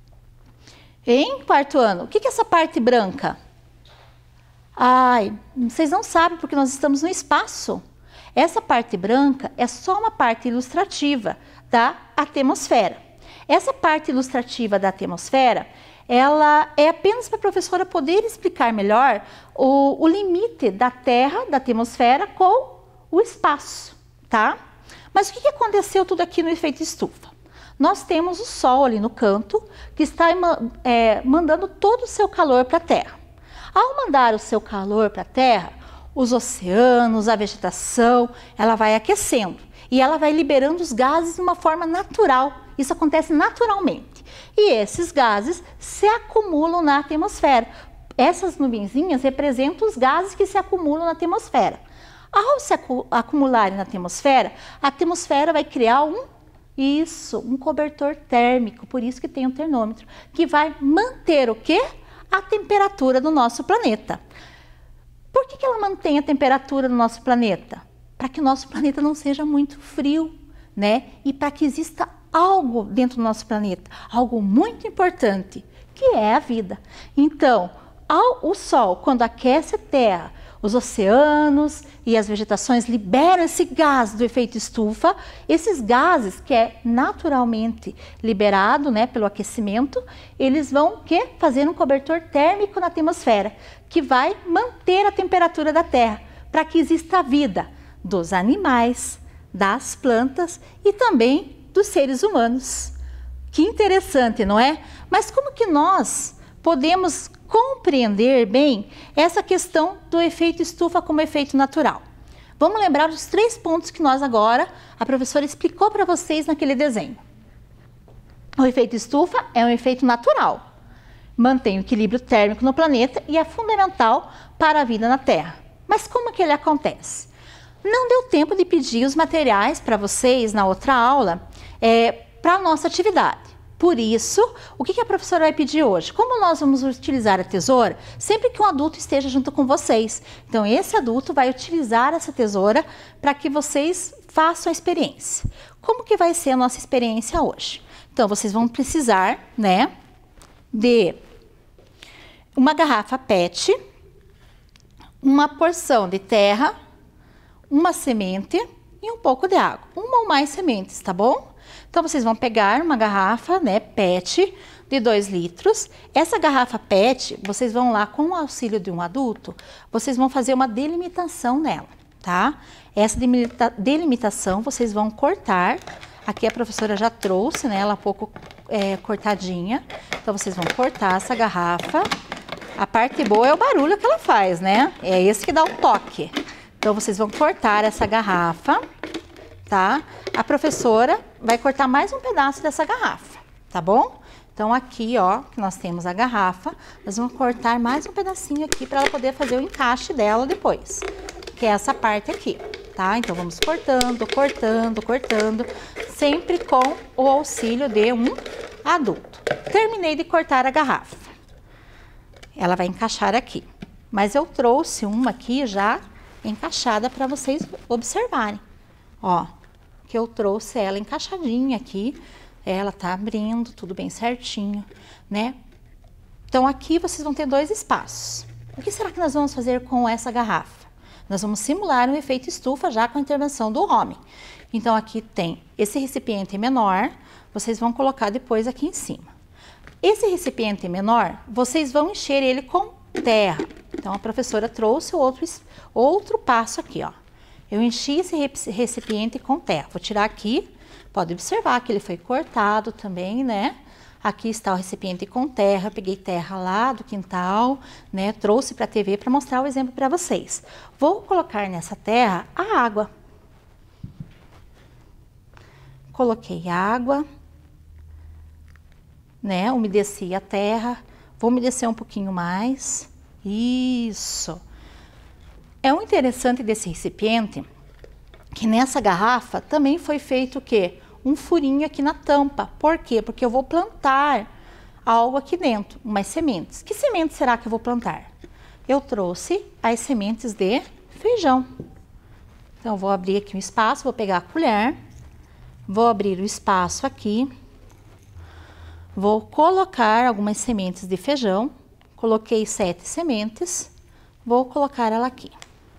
Hein, quarto ano? O que que é essa parte branca? Ai, vocês não sabem porque nós estamos no espaço. Essa parte branca é só uma parte ilustrativa da atmosfera. Essa parte ilustrativa da atmosfera, ela é apenas para a professora poder explicar melhor o, o limite da Terra, da atmosfera, com o espaço, tá? Mas o que que aconteceu tudo aqui no efeito estufa? Nós temos o Sol ali no canto, que está é, mandando todo o seu calor para a Terra. Ao mandar o seu calor para a Terra, os oceanos, a vegetação, ela vai aquecendo e ela vai liberando os gases de uma forma natural. Isso acontece naturalmente. E esses gases se acumulam na atmosfera. Essas nuvenzinhas representam os gases que se acumulam na atmosfera. Ao se acu acumularem na atmosfera, a atmosfera vai criar um, isso, um cobertor térmico, por isso que tem um termômetro, que vai manter o quê? A temperatura do nosso planeta. Por que que ela mantém a temperatura do nosso planeta? Para que o nosso planeta não seja muito frio, né? E para que exista algo dentro do nosso planeta, algo muito importante, que é a vida. Então, ao, o Sol, quando aquece a Terra, os oceanos e as vegetações liberam esse gás do efeito estufa. Esses gases, que é naturalmente liberado, né, pelo aquecimento, eles vão que, fazer um cobertor térmico na atmosfera, que vai manter a temperatura da Terra, para que exista a vida dos animais, das plantas e também dos seres humanos. Que interessante, não é? Mas como que nós podemos compreender bem essa questão do efeito estufa como efeito natural? Vamos lembrar os três pontos que nós agora, a professora explicou para vocês naquele desenho. O efeito estufa é um efeito natural. Mantém o equilíbrio térmico no planeta e é fundamental para a vida na Terra. Mas como que ele acontece? Não deu tempo de pedir os materiais para vocês na outra aula é, para a nossa atividade. Por isso, o que a professora vai pedir hoje? Como nós vamos utilizar a tesoura sempre que um adulto esteja junto com vocês. Então, esse adulto vai utilizar essa tesoura para que vocês façam a experiência. Como que vai ser a nossa experiência hoje? Então, vocês vão precisar, né, de uma garrafa pet, uma porção de terra, uma semente e um pouco de água. Uma ou mais sementes, tá bom? Então, vocês vão pegar uma garrafa, né, pet, de dois litros. Essa garrafa pet, vocês vão lá, com o auxílio de um adulto, vocês vão fazer uma delimitação nela, tá? Essa delimita delimitação, vocês vão cortar. Aqui a professora já trouxe, né, ela um pouco é, cortadinha. Então, vocês vão cortar essa garrafa. A parte boa é o barulho que ela faz, né? É esse que dá o toque. Então, vocês vão cortar essa garrafa, tá? A professora vai cortar mais um pedaço dessa garrafa, tá bom? Então, aqui, ó, que nós temos a garrafa, nós vamos cortar mais um pedacinho aqui para ela poder fazer o encaixe dela depois, que é essa parte aqui, tá? Então, vamos cortando, cortando, cortando, sempre com o auxílio de um adulto. Terminei de cortar a garrafa. Ela vai encaixar aqui, mas eu trouxe uma aqui já encaixada para vocês observarem. Ó, que eu trouxe ela encaixadinha aqui, ela tá abrindo, tudo bem certinho, né? Então, aqui vocês vão ter dois espaços. O que será que nós vamos fazer com essa garrafa? Nós vamos simular um efeito estufa já com a intervenção do homem. Então, aqui tem esse recipiente menor, vocês vão colocar depois aqui em cima. Esse recipiente menor, vocês vão encher ele com terra. Então, a professora trouxe outro, outro passo aqui, ó. Eu enchi esse recipiente com terra. Vou tirar aqui, pode observar que ele foi cortado também, né? Aqui está o recipiente com terra, peguei terra lá do quintal, né? Trouxe para a T V para mostrar o exemplo para vocês. Vou colocar nessa terra a água. Coloquei água, né? Umedeci a terra, vou umedecer um pouquinho mais. Isso. É um interessante desse recipiente que nessa garrafa também foi feito o quê? Um furinho aqui na tampa. Por quê? Porque eu vou plantar algo aqui dentro, umas sementes. Que sementes será que eu vou plantar? Eu trouxe as sementes de feijão. Então, eu vou abrir aqui um espaço, vou pegar a colher, vou abrir o espaço aqui, vou colocar algumas sementes de feijão. Coloquei sete sementes, vou colocar ela aqui.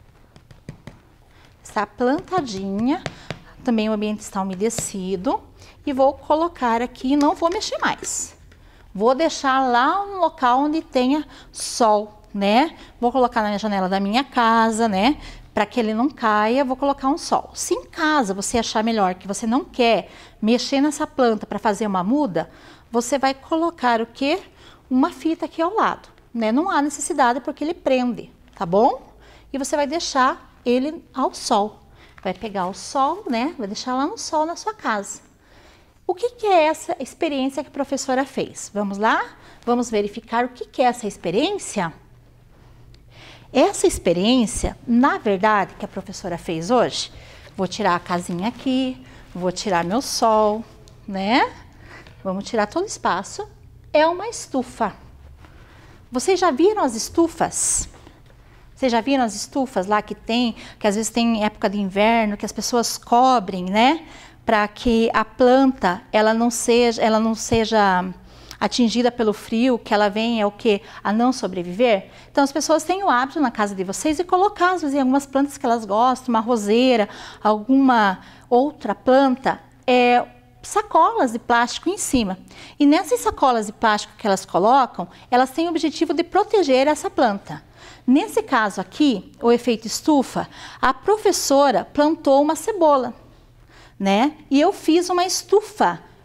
Está plantadinha, também o ambiente está umedecido e vou colocar aqui, não vou mexer mais. Vou deixar lá no local onde tenha sol, né? Vou colocar na janela da minha casa, né? Para que ele não caia, vou colocar um sol. Se em casa você achar melhor que você não quer mexer nessa planta para fazer uma muda, você vai colocar o quê? Uma fita aqui ao lado, né? Não há necessidade porque ele prende, tá bom? E você vai deixar ele ao sol. Vai pegar o sol, né? Vai deixar lá no sol na sua casa. O que que é essa experiência que a professora fez? Vamos lá? Vamos verificar o que que é essa experiência? Essa experiência, na verdade, que a professora fez hoje, vou tirar a casinha aqui, vou tirar meu sol, né? Vamos tirar todo o espaço. É uma estufa. Vocês já viram as estufas? Vocês já viram as estufas lá que tem, que às vezes tem época de inverno, que as pessoas cobrem, né? Para que a planta, ela não seja, ela não seja atingida pelo frio, que ela venha o quê? A não sobreviver. Então, as pessoas têm o hábito na casa de vocês de colocar, às vezes, em algumas plantas que elas gostam, uma roseira, alguma outra planta, é, sacolas de plástico em cima. E nessas sacolas de plástico que elas colocam, elas têm o objetivo de proteger essa planta. Nesse caso aqui, o efeito estufa, a professora plantou uma cebola, né? E eu fiz uma estufa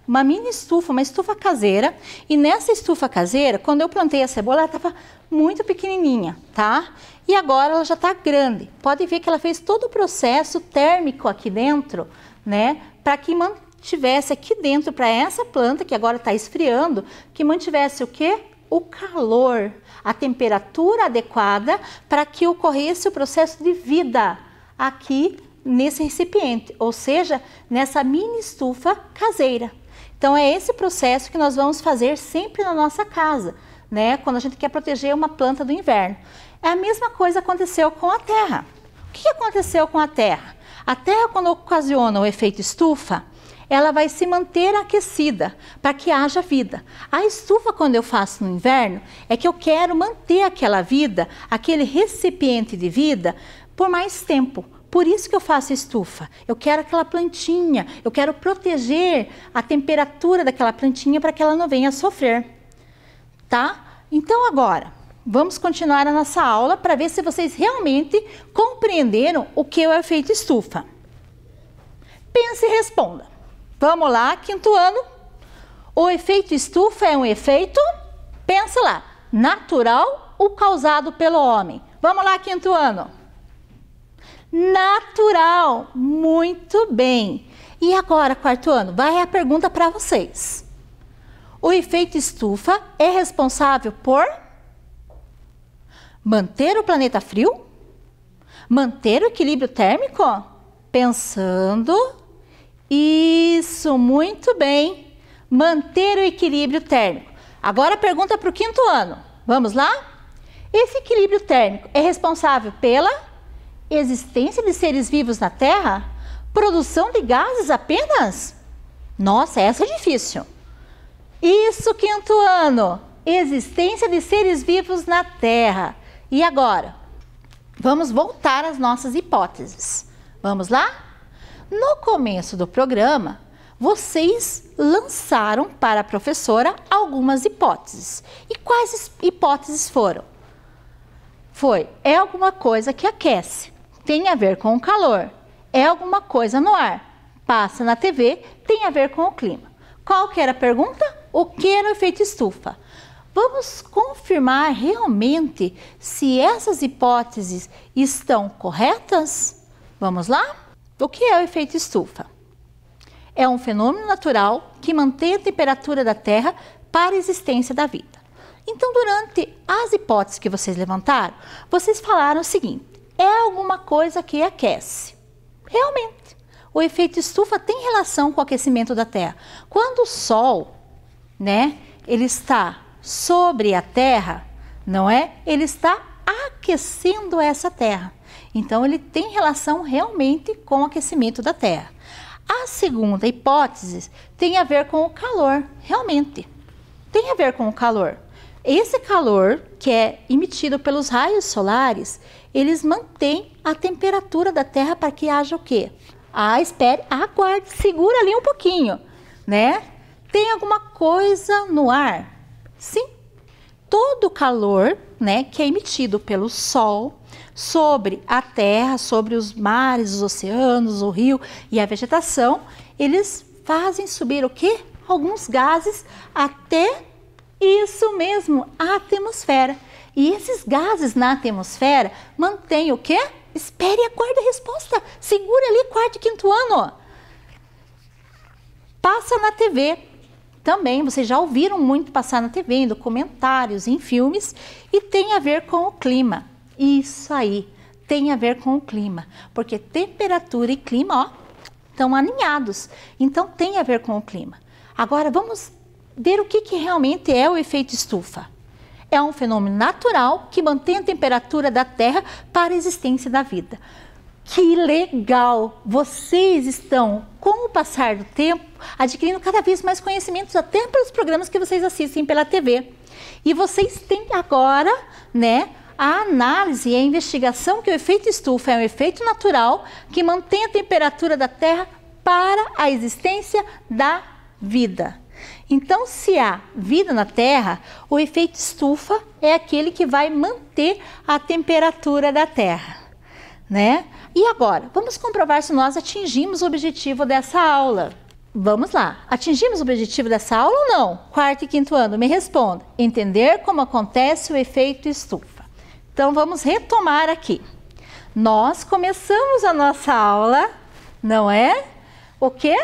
uma mini estufa, uma estufa caseira. E nessa estufa caseira, quando eu plantei a cebola, ela estava muito pequenininha, tá? E agora ela já está grande. Pode ver que ela fez todo o processo térmico aqui dentro, né? Para que mantivesse aqui dentro, para essa planta que agora está esfriando, que mantivesse o quê? O calor, a temperatura adequada para que ocorresse o processo de vida aqui nesse recipiente, ou seja, nessa mini estufa caseira. Então é esse processo que nós vamos fazer sempre na nossa casa, né? Quando a gente quer proteger uma planta do inverno. É a mesma coisa aconteceu com a terra. O que aconteceu com a terra? A terra, quando ocasiona o efeito estufa, ela vai se manter aquecida para que haja vida. A estufa, quando eu faço no inverno, é que eu quero manter aquela vida, aquele recipiente de vida, por mais tempo. Por isso que eu faço estufa. Eu quero aquela plantinha, eu quero proteger a temperatura daquela plantinha para que ela não venha a sofrer. Tá? Então agora, vamos continuar a nossa aula para ver se vocês realmente compreenderam o que é o efeito estufa. Pense e responda. Vamos lá, quinto ano. O efeito estufa é um efeito, pensa lá, natural ou causado pelo homem? Vamos lá, quinto ano. Natural, muito bem. E agora, quarto ano, vai a pergunta para vocês. O efeito estufa é responsável por manter o planeta frio? Manter o equilíbrio térmico? Pensando. Isso, muito bem. Manter o equilíbrio térmico. Agora a pergunta para o quinto ano. Vamos lá? Esse equilíbrio térmico é responsável pela existência de seres vivos na Terra? Produção de gases apenas? Nossa, essa é difícil. Isso, quinto ano. Existência de seres vivos na Terra. E agora? Vamos voltar às nossas hipóteses. Vamos lá? No começo do programa, vocês lançaram para a professora algumas hipóteses. E quais hipóteses foram? Foi, é alguma coisa que aquece, tem a ver com o calor. É alguma coisa no ar, passa na T V, tem a ver com o clima. Qual que era a pergunta? O que era o efeito estufa? Vamos confirmar realmente se essas hipóteses estão corretas? Vamos lá? O que é o efeito estufa? É um fenômeno natural que mantém a temperatura da Terra para a existência da vida. Então, durante as hipóteses que vocês levantaram, vocês falaram o seguinte: é alguma coisa que aquece. Realmente, o efeito estufa tem relação com o aquecimento da Terra. Quando o Sol, né, ele está sobre a Terra, não é? Ele está aquecendo essa Terra. Então, ele tem relação realmente com o aquecimento da Terra. A segunda hipótese tem a ver com o calor, realmente. Tem a ver com o calor. Esse calor, que é emitido pelos raios solares, eles mantêm a temperatura da Terra para que haja o quê? Ah, espere, aguarde, segura ali um pouquinho, né? Tem alguma coisa no ar? Sim. Todo o calor, né, que é emitido pelo Sol sobre a Terra, sobre os mares, os oceanos, o rio e a vegetação, eles fazem subir o quê? Alguns gases até isso mesmo, a atmosfera. E esses gases na atmosfera mantêm o quê? Espere e aguarde a resposta. Segura ali, quarto e quinto ano. Passa na T V. Também, vocês já ouviram muito passar na T V, em documentários, em filmes, e tem a ver com o clima. Isso aí, tem a ver com o clima, porque temperatura e clima, ó, estão alinhados. Então, tem a ver com o clima. Agora, vamos ver o que, que realmente é o efeito estufa. É um fenômeno natural que mantém a temperatura da Terra para a existência da vida. Que legal! Vocês estão, com o passar do tempo, adquirindo cada vez mais conhecimentos, até pelos programas que vocês assistem pela T V. E vocês têm agora, né, a análise e a investigação que o efeito estufa é um efeito natural que mantém a temperatura da Terra para a existência da vida. Então, se há vida na Terra, o efeito estufa é aquele que vai manter a temperatura da Terra, né? E agora, vamos comprovar se nós atingimos o objetivo dessa aula. vamos lá. Atingimos o objetivo dessa aula ou não? Quarto e quinto ano, me responda. Entender como acontece o efeito estufa. Então, vamos retomar aqui. Nós começamos a nossa aula, não é? O quê?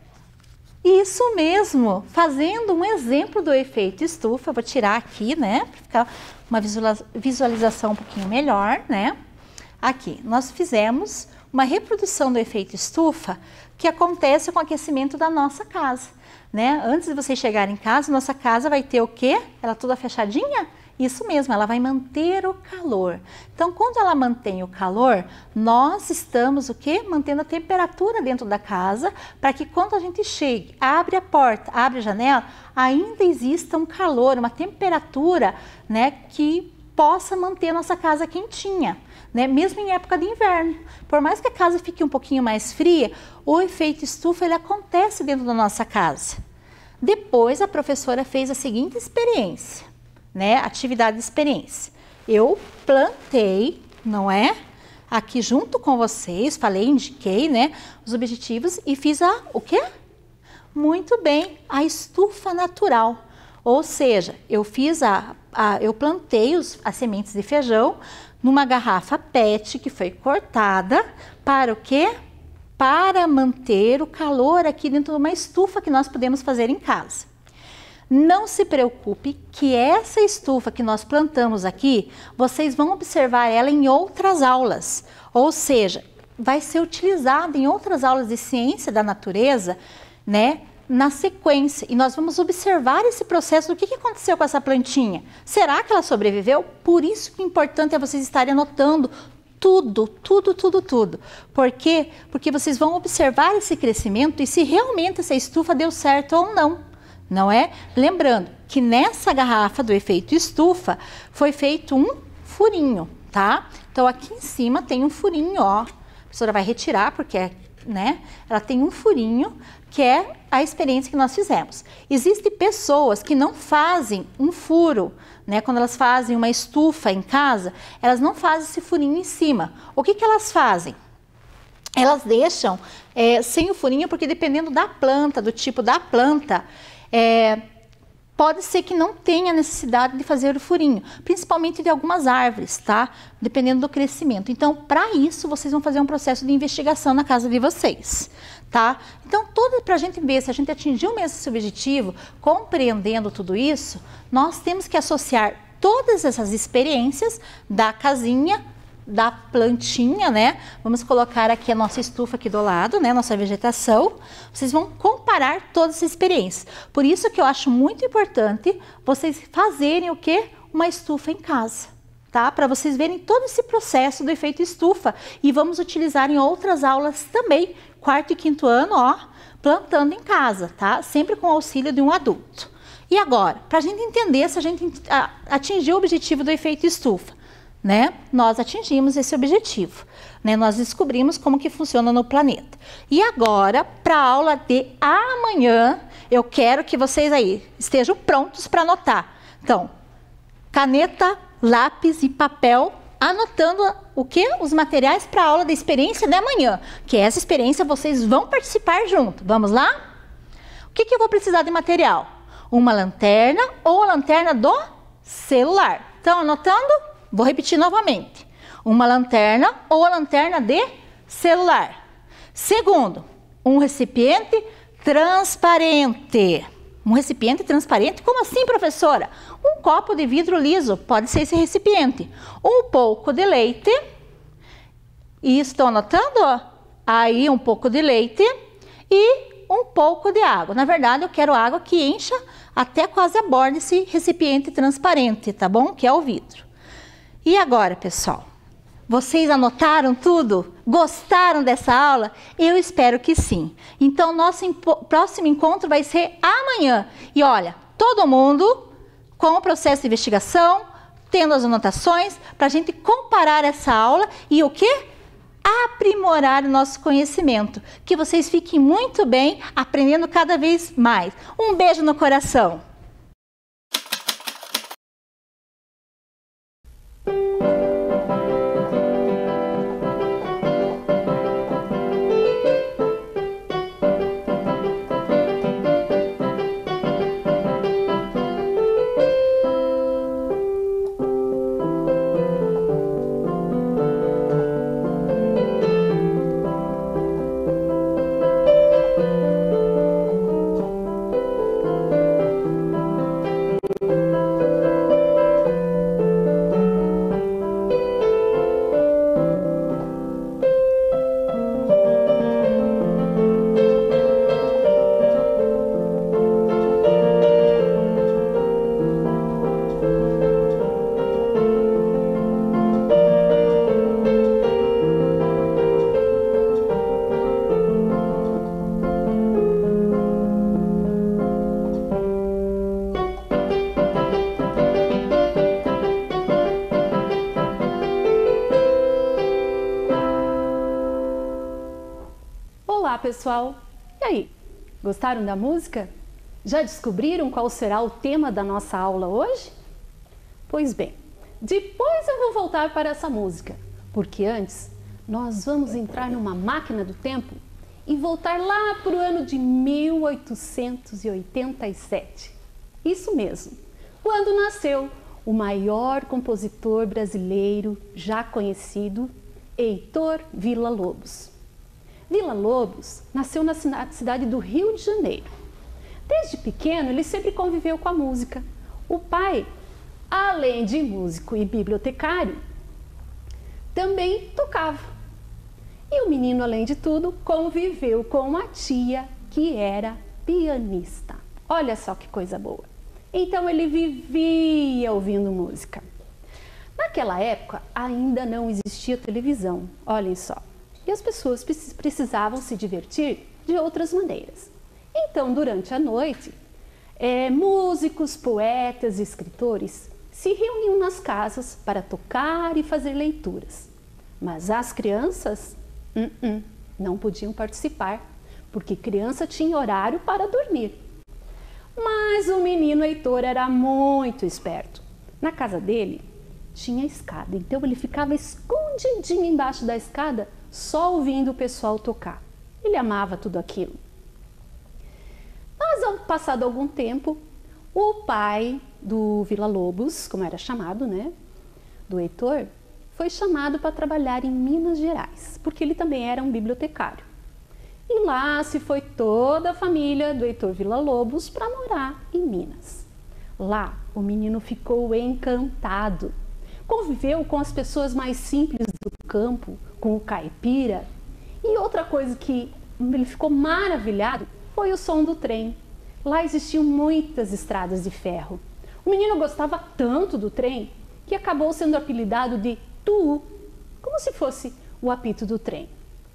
Isso mesmo, fazendo um exemplo do efeito estufa. Vou tirar aqui, né, para ficar uma visualização um pouquinho melhor, né? Aqui, nós fizemos uma reprodução do efeito estufa que acontece com o aquecimento da nossa casa, né? Antes de você chegar em casa, nossa casa vai ter o quê? Ela toda fechadinha? Isso mesmo, ela vai manter o calor. Então, quando ela mantém o calor, nós estamos o quê? Mantendo a temperatura dentro da casa, para que quando a gente chegue, abre a porta, abre a janela, ainda exista um calor, uma temperatura, né, que possa manter a nossa casa quentinha, né, mesmo em época de inverno. Por mais que a casa fique um pouquinho mais fria, o efeito estufa ele acontece dentro da nossa casa. Depois, a professora fez a seguinte experiência. Né, atividade de experiência. Eu plantei, não é? Aqui junto com vocês, falei, indiquei, né, os objetivos e fiz a, o quê? Muito bem, a estufa natural. Ou seja, eu fiz a, a eu plantei os, as sementes de feijão numa garrafa PET que foi cortada para o quê? Para manter o calor aqui dentro de uma estufa que nós podemos fazer em casa. Não se preocupe que essa estufa que nós plantamos aqui, vocês vão observar ela em outras aulas. Ou seja, vai ser utilizada em outras aulas de ciência da natureza, né, na sequência. E nós vamos observar esse processo do que, que aconteceu com essa plantinha. Será que ela sobreviveu? Por isso que o importante é vocês estarem anotando tudo, tudo, tudo, tudo. Por quê? Porque vocês vão observar esse crescimento e se realmente essa estufa deu certo ou não. Não é? Lembrando que nessa garrafa do efeito estufa foi feito um furinho, tá? Então aqui em cima tem um furinho, ó. A professora vai retirar porque, né? Ela tem um furinho que é a experiência que nós fizemos. Existem pessoas que não fazem um furo, né? Quando elas fazem uma estufa em casa, elas não fazem esse furinho em cima. O que que elas fazem? Elas deixam é, sem o furinho porque dependendo da planta, do tipo da planta, É, pode ser que não tenha necessidade de fazer o furinho, principalmente de algumas árvores, tá? Dependendo do crescimento. Então, para isso, vocês vão fazer um processo de investigação na casa de vocês, tá? Então, para a gente ver se a gente atingiu mesmo esse objetivo, compreendendo tudo isso, nós temos que associar todas essas experiências da casinha, da plantinha, né? Vamos colocar aqui a nossa estufa aqui do lado, né? Nossa vegetação. Vocês vão comparar todas essas experiências. Por isso que eu acho muito importante vocês fazerem o quê? Uma estufa em casa, tá? Para vocês verem todo esse processo do efeito estufa. E vamos utilizar em outras aulas também, quarto e quinto ano, ó, plantando em casa, tá? Sempre com o auxílio de um adulto. E agora, para a gente entender se a gente atingiu o objetivo do efeito estufa, né? Nós atingimos esse objetivo, né? Nós descobrimos como que funciona no planeta. E agora, para a aula de amanhã, eu quero que vocês aí estejam prontos para anotar. Então, caneta, lápis e papel, anotando o que? Os materiais para a aula da experiência de amanhã, que essa experiência vocês vão participar junto. Vamos lá? O que que eu vou precisar de material? Uma lanterna ou a lanterna do celular. Estão anotando? Vou repetir novamente. Uma lanterna ou a lanterna de celular. Segundo, um recipiente transparente. Um recipiente transparente? Como assim, professora? Um copo de vidro liso pode ser esse recipiente. Um pouco de leite. E estão anotando? Aí um pouco de leite e um pouco de água. Na verdade, eu quero água que encha até quase a borda desse recipiente transparente, tá bom? Que é o vidro. E agora, pessoal, vocês anotaram tudo? Gostaram dessa aula? Eu espero que sim. Então, nosso próximo encontro vai ser amanhã. E olha, todo mundo com o processo de investigação, tendo as anotações, para a gente comparar essa aula e o quê? Aprimorar o nosso conhecimento. Que vocês fiquem muito bem, aprendendo cada vez mais. Um beijo no coração. pessoal! E aí, gostaram da música? Já descobriram qual será o tema da nossa aula hoje? Pois bem, depois eu vou voltar para essa música, porque antes nós vamos entrar numa máquina do tempo e voltar lá para o ano de mil oitocentos e oitenta e sete. Isso mesmo, quando nasceu o maior compositor brasileiro já conhecido, Heitor Villa-Lobos. Villa-Lobos nasceu na cidade do Rio de Janeiro. Desde pequeno, ele sempre conviveu com a música. O pai, além de músico e bibliotecário, também tocava. E o menino, além de tudo, conviveu com uma tia que era pianista. Olha só que coisa boa. Então ele vivia ouvindo música. Naquela época ainda não existia televisão, olhem só. E as pessoas precisavam se divertir de outras maneiras. Então, durante a noite, é, músicos, poetas e escritores se reuniam nas casas para tocar e fazer leituras. Mas as crianças uh -uh, não podiam participar, porque criança tinha horário para dormir. Mas o menino Heitor era muito esperto. Na casa dele tinha escada, então ele ficava escondidinho embaixo da escada, só ouvindo o pessoal tocar. Ele amava tudo aquilo. Mas, passado algum tempo, o pai do Villa-Lobos, como era chamado, né, do Heitor, foi chamado para trabalhar em Minas Gerais, porque ele também era um bibliotecário. E lá se foi toda a família do Heitor Villa-Lobos para morar em Minas. Lá o menino ficou encantado. Conviveu com as pessoas mais simples do campo, com o caipira. E outra coisa que ele ficou maravilhado foi o som do trem. Lá existiam muitas estradas de ferro. O menino gostava tanto do trem que acabou sendo apelidado de Tuú, como se fosse o apito do trem.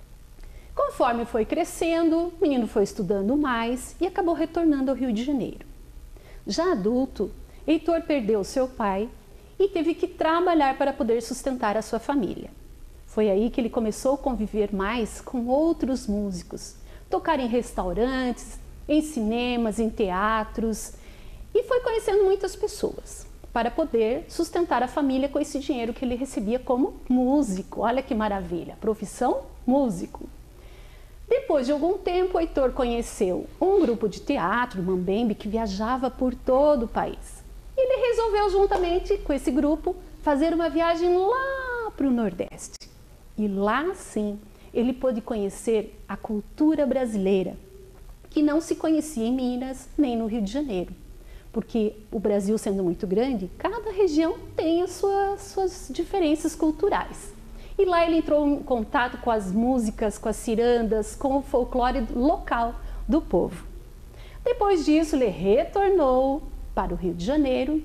Conforme foi crescendo, o menino foi estudando mais e acabou retornando ao Rio de Janeiro. Já adulto, Heitor perdeu seu pai e teve que trabalhar para poder sustentar a sua família. Foi aí que ele começou a conviver mais com outros músicos, tocar em restaurantes, em cinemas, em teatros, e foi conhecendo muitas pessoas para poder sustentar a família com esse dinheiro que ele recebia como músico. Olha que maravilha, profissão músico. Depois de algum tempo, Heitor conheceu um grupo de teatro, Mambembe, que viajava por todo o país. Ele resolveu, juntamente com esse grupo, fazer uma viagem lá para o Nordeste. E lá, sim, ele pôde conhecer a cultura brasileira, que não se conhecia em Minas nem no Rio de Janeiro. Porque o Brasil, sendo muito grande, cada região tem as suas, suas diferenças culturais. E lá ele entrou em contato com as músicas, com as cirandas, com o folclore local do povo. Depois disso, ele retornou para o Rio de Janeiro,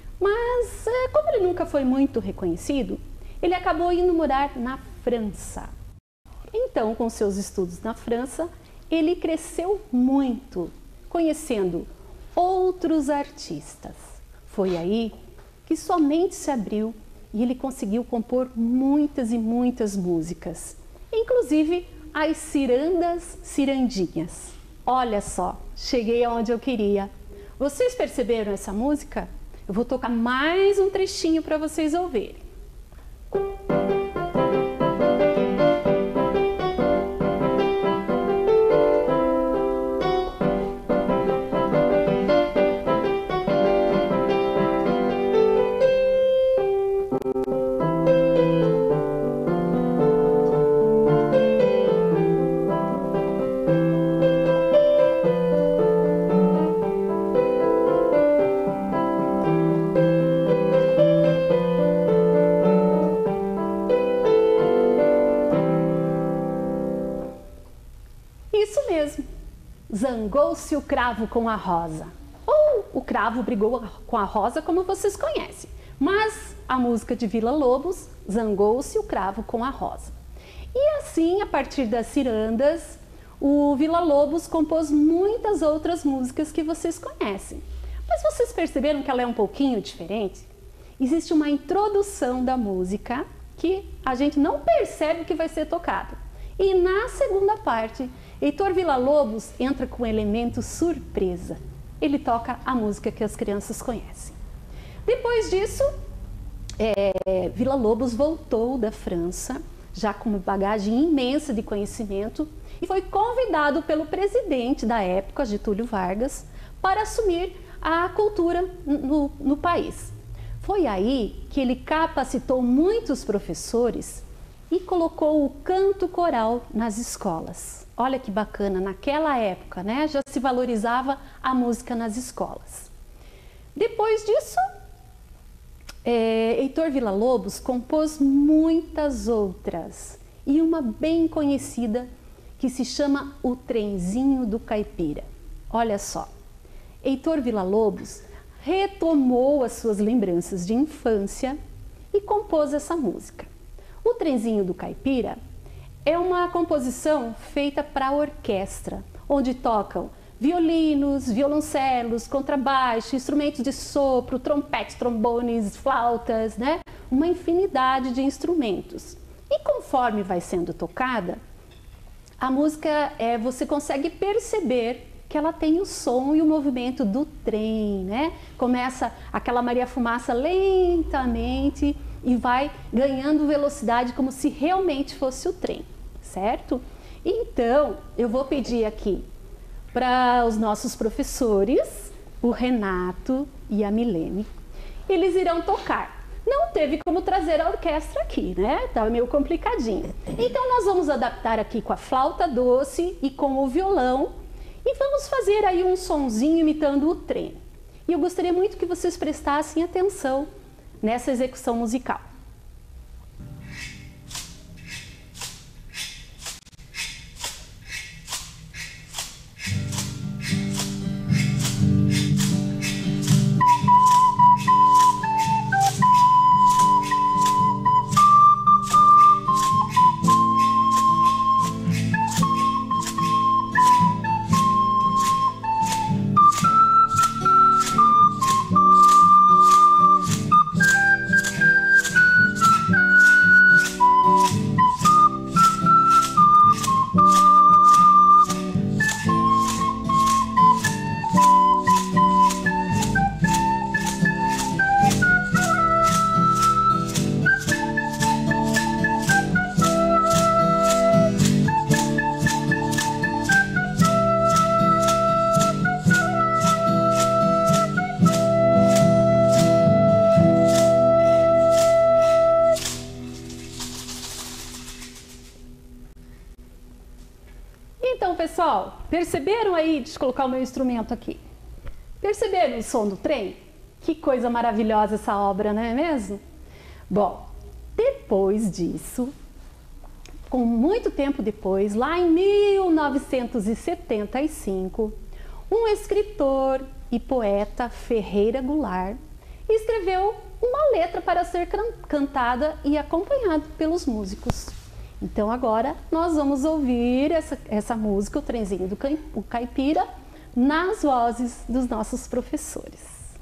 mas como ele nunca foi muito reconhecido, ele acabou indo morar na França. Então, com seus estudos na França, ele cresceu muito, conhecendo outros artistas. Foi aí que sua mente se abriu e ele conseguiu compor muitas e muitas músicas, inclusive as cirandas cirandinhas. Olha só, cheguei aonde eu queria. Vocês perceberam essa música? Eu vou tocar mais um trechinho para vocês ouvirem. Zangou-se o cravo com a rosa. Ou o cravo brigou com a rosa, como vocês conhecem. Mas a música de Villa-Lobos, Zangou-se o cravo com a rosa. E assim, a partir das cirandas, o Villa-Lobos compôs muitas outras músicas que vocês conhecem. Mas vocês perceberam que ela é um pouquinho diferente? Existe uma introdução da música que a gente não percebe que vai ser tocado. E na segunda parte, Heitor Villa-Lobos entra com um elemento surpresa. Ele toca a música que as crianças conhecem. Depois disso, é, Villa-Lobos voltou da França, já com uma bagagem imensa de conhecimento, e foi convidado pelo presidente da época, Getúlio Vargas, para assumir a cultura no, no país. Foi aí que ele capacitou muitos professores e colocou o canto coral nas escolas. Olha que bacana, naquela época, né, já se valorizava a música nas escolas. Depois disso, é, Heitor Villa-Lobos compôs muitas outras, e uma bem conhecida que se chama O Trenzinho do Caipira. Olha só, Heitor Villa-Lobos retomou as suas lembranças de infância e compôs essa música. O Trenzinho do Caipira é uma composição feita para orquestra, onde tocam violinos, violoncelos, contrabaixo, instrumentos de sopro, trompetes, trombones, flautas, né? Uma infinidade de instrumentos. E conforme vai sendo tocada, a música, é, você consegue perceber que ela tem o som e o movimento do trem, né? Começa aquela Maria Fumaça lentamente e vai ganhando velocidade como se realmente fosse o trem, certo? Então, eu vou pedir aqui para os nossos professores, o Renato e a Milene, eles irão tocar. Não teve como trazer a orquestra aqui, né? Tá meio complicadinho. Então, nós vamos adaptar aqui com a flauta doce e com o violão e vamos fazer aí um sonzinho imitando o trem. E eu gostaria muito que vocês prestassem atenção nessa execução musical. Então, pessoal, perceberam aí, deixa eu colocar o meu instrumento aqui. Perceberam o som do trem? Que coisa maravilhosa essa obra, não é mesmo? Bom, depois disso, com muito tempo depois, lá em mil novecentos e setenta e cinco, um escritor e poeta, Ferreira Goulart, escreveu uma letra para ser cantada e acompanhada pelos músicos. Então agora nós vamos ouvir essa, essa música, O Trenzinho do Caipira, nas vozes dos nossos professores.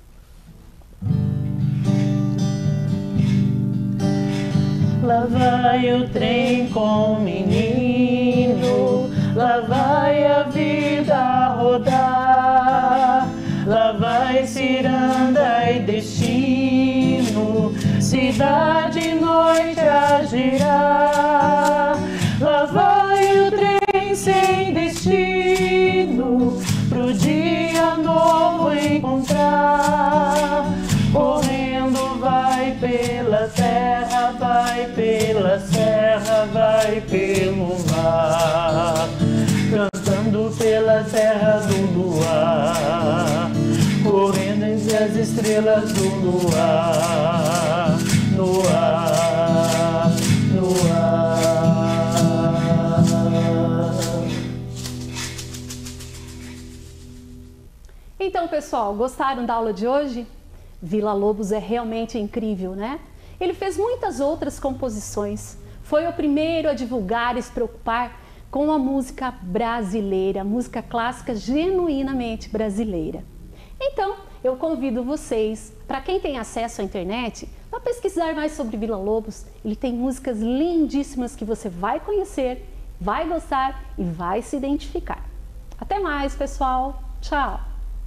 Lá vai o trem com o menino, lá vai a vida rodar, lá vai ciranda e destino, cidade e noite a girar. Lá vai o trem sem destino, pro dia novo encontrar. Correndo vai pela terra, vai pela serra, vai pelo mar, cantando pela terra do luar, correndo entre as estrelas do luar, no ar, no ar. Então, pessoal, gostaram da aula de hoje? Villa-Lobos é realmente incrível, né? Ele fez muitas outras composições. Foi o primeiro a divulgar e se preocupar com a música brasileira, música clássica genuinamente brasileira. Então, eu convido vocês, para quem tem acesso à internet, para pesquisar mais sobre Villa-Lobos. Ele tem músicas lindíssimas que você vai conhecer vai gostar e vai se identificar. Até mais, pessoal. Tchau!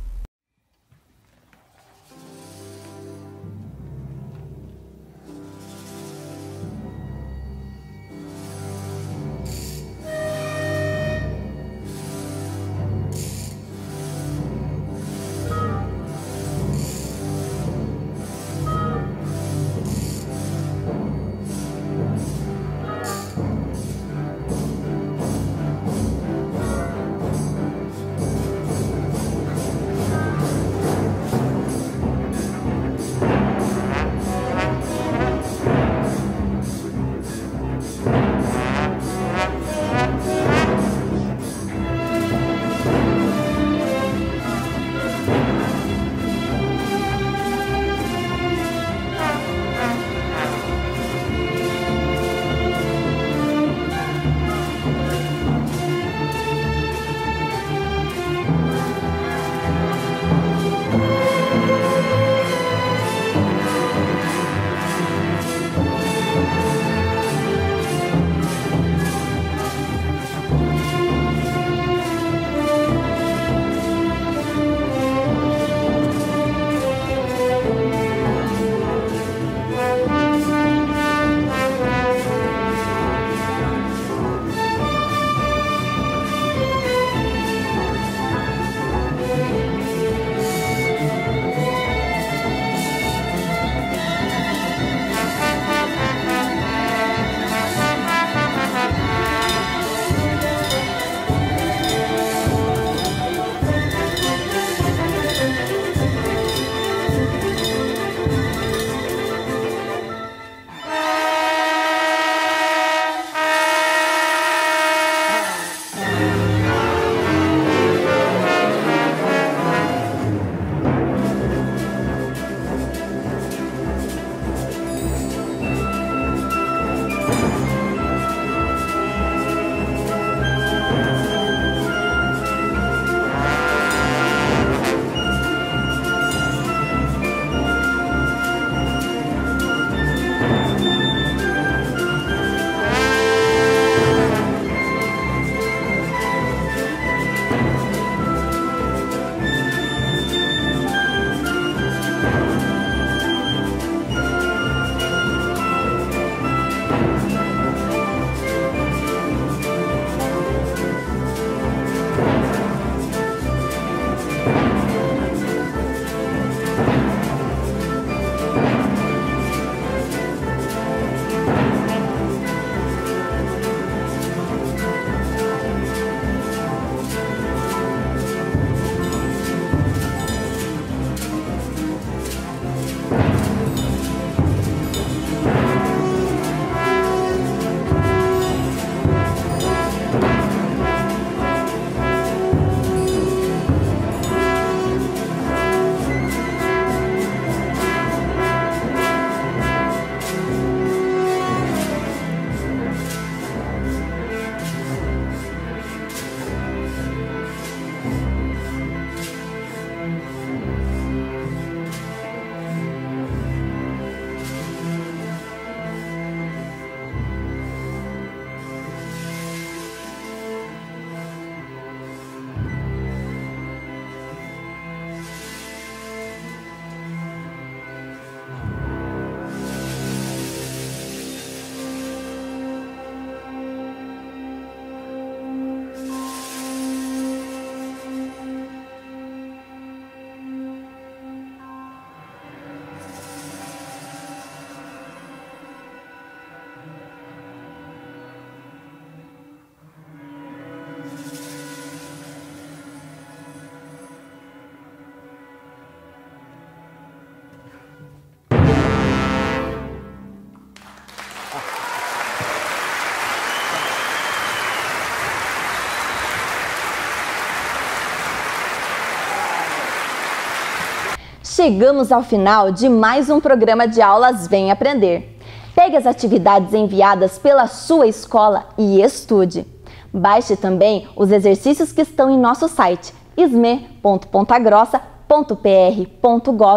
Chegamos ao final de mais um programa de aulas Vem Aprender. Pegue as atividades enviadas pela sua escola e estude. Baixe também os exercícios que estão em nosso site s m e ponto ponta grossa ponto p r ponto gov ponto br.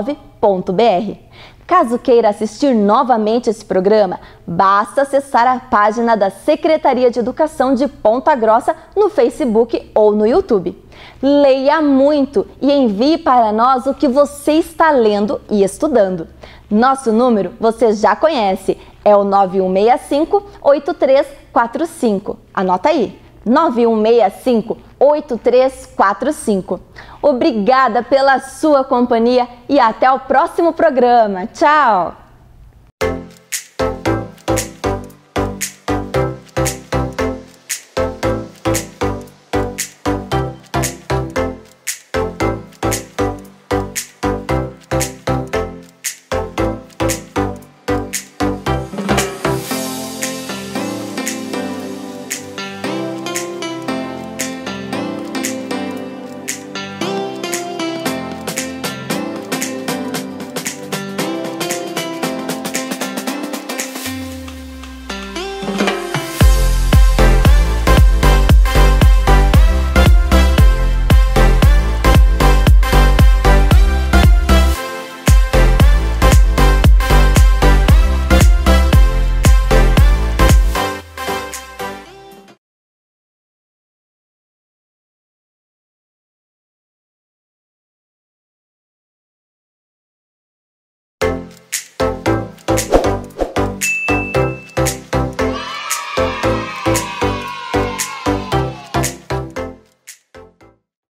ponto br. Caso queira assistir novamente esse programa, basta acessar a página da Secretaria de Educação de Ponta Grossa no Facebook ou no YouTube. Leia muito e envie para nós o que você está lendo e estudando. Nosso número você já conhece, é o nove um seis cinco, oito três quatro cinco. Anota aí, nove um seis cinco, oito três quatro cinco. Obrigada pela sua companhia e até o próximo programa. Tchau!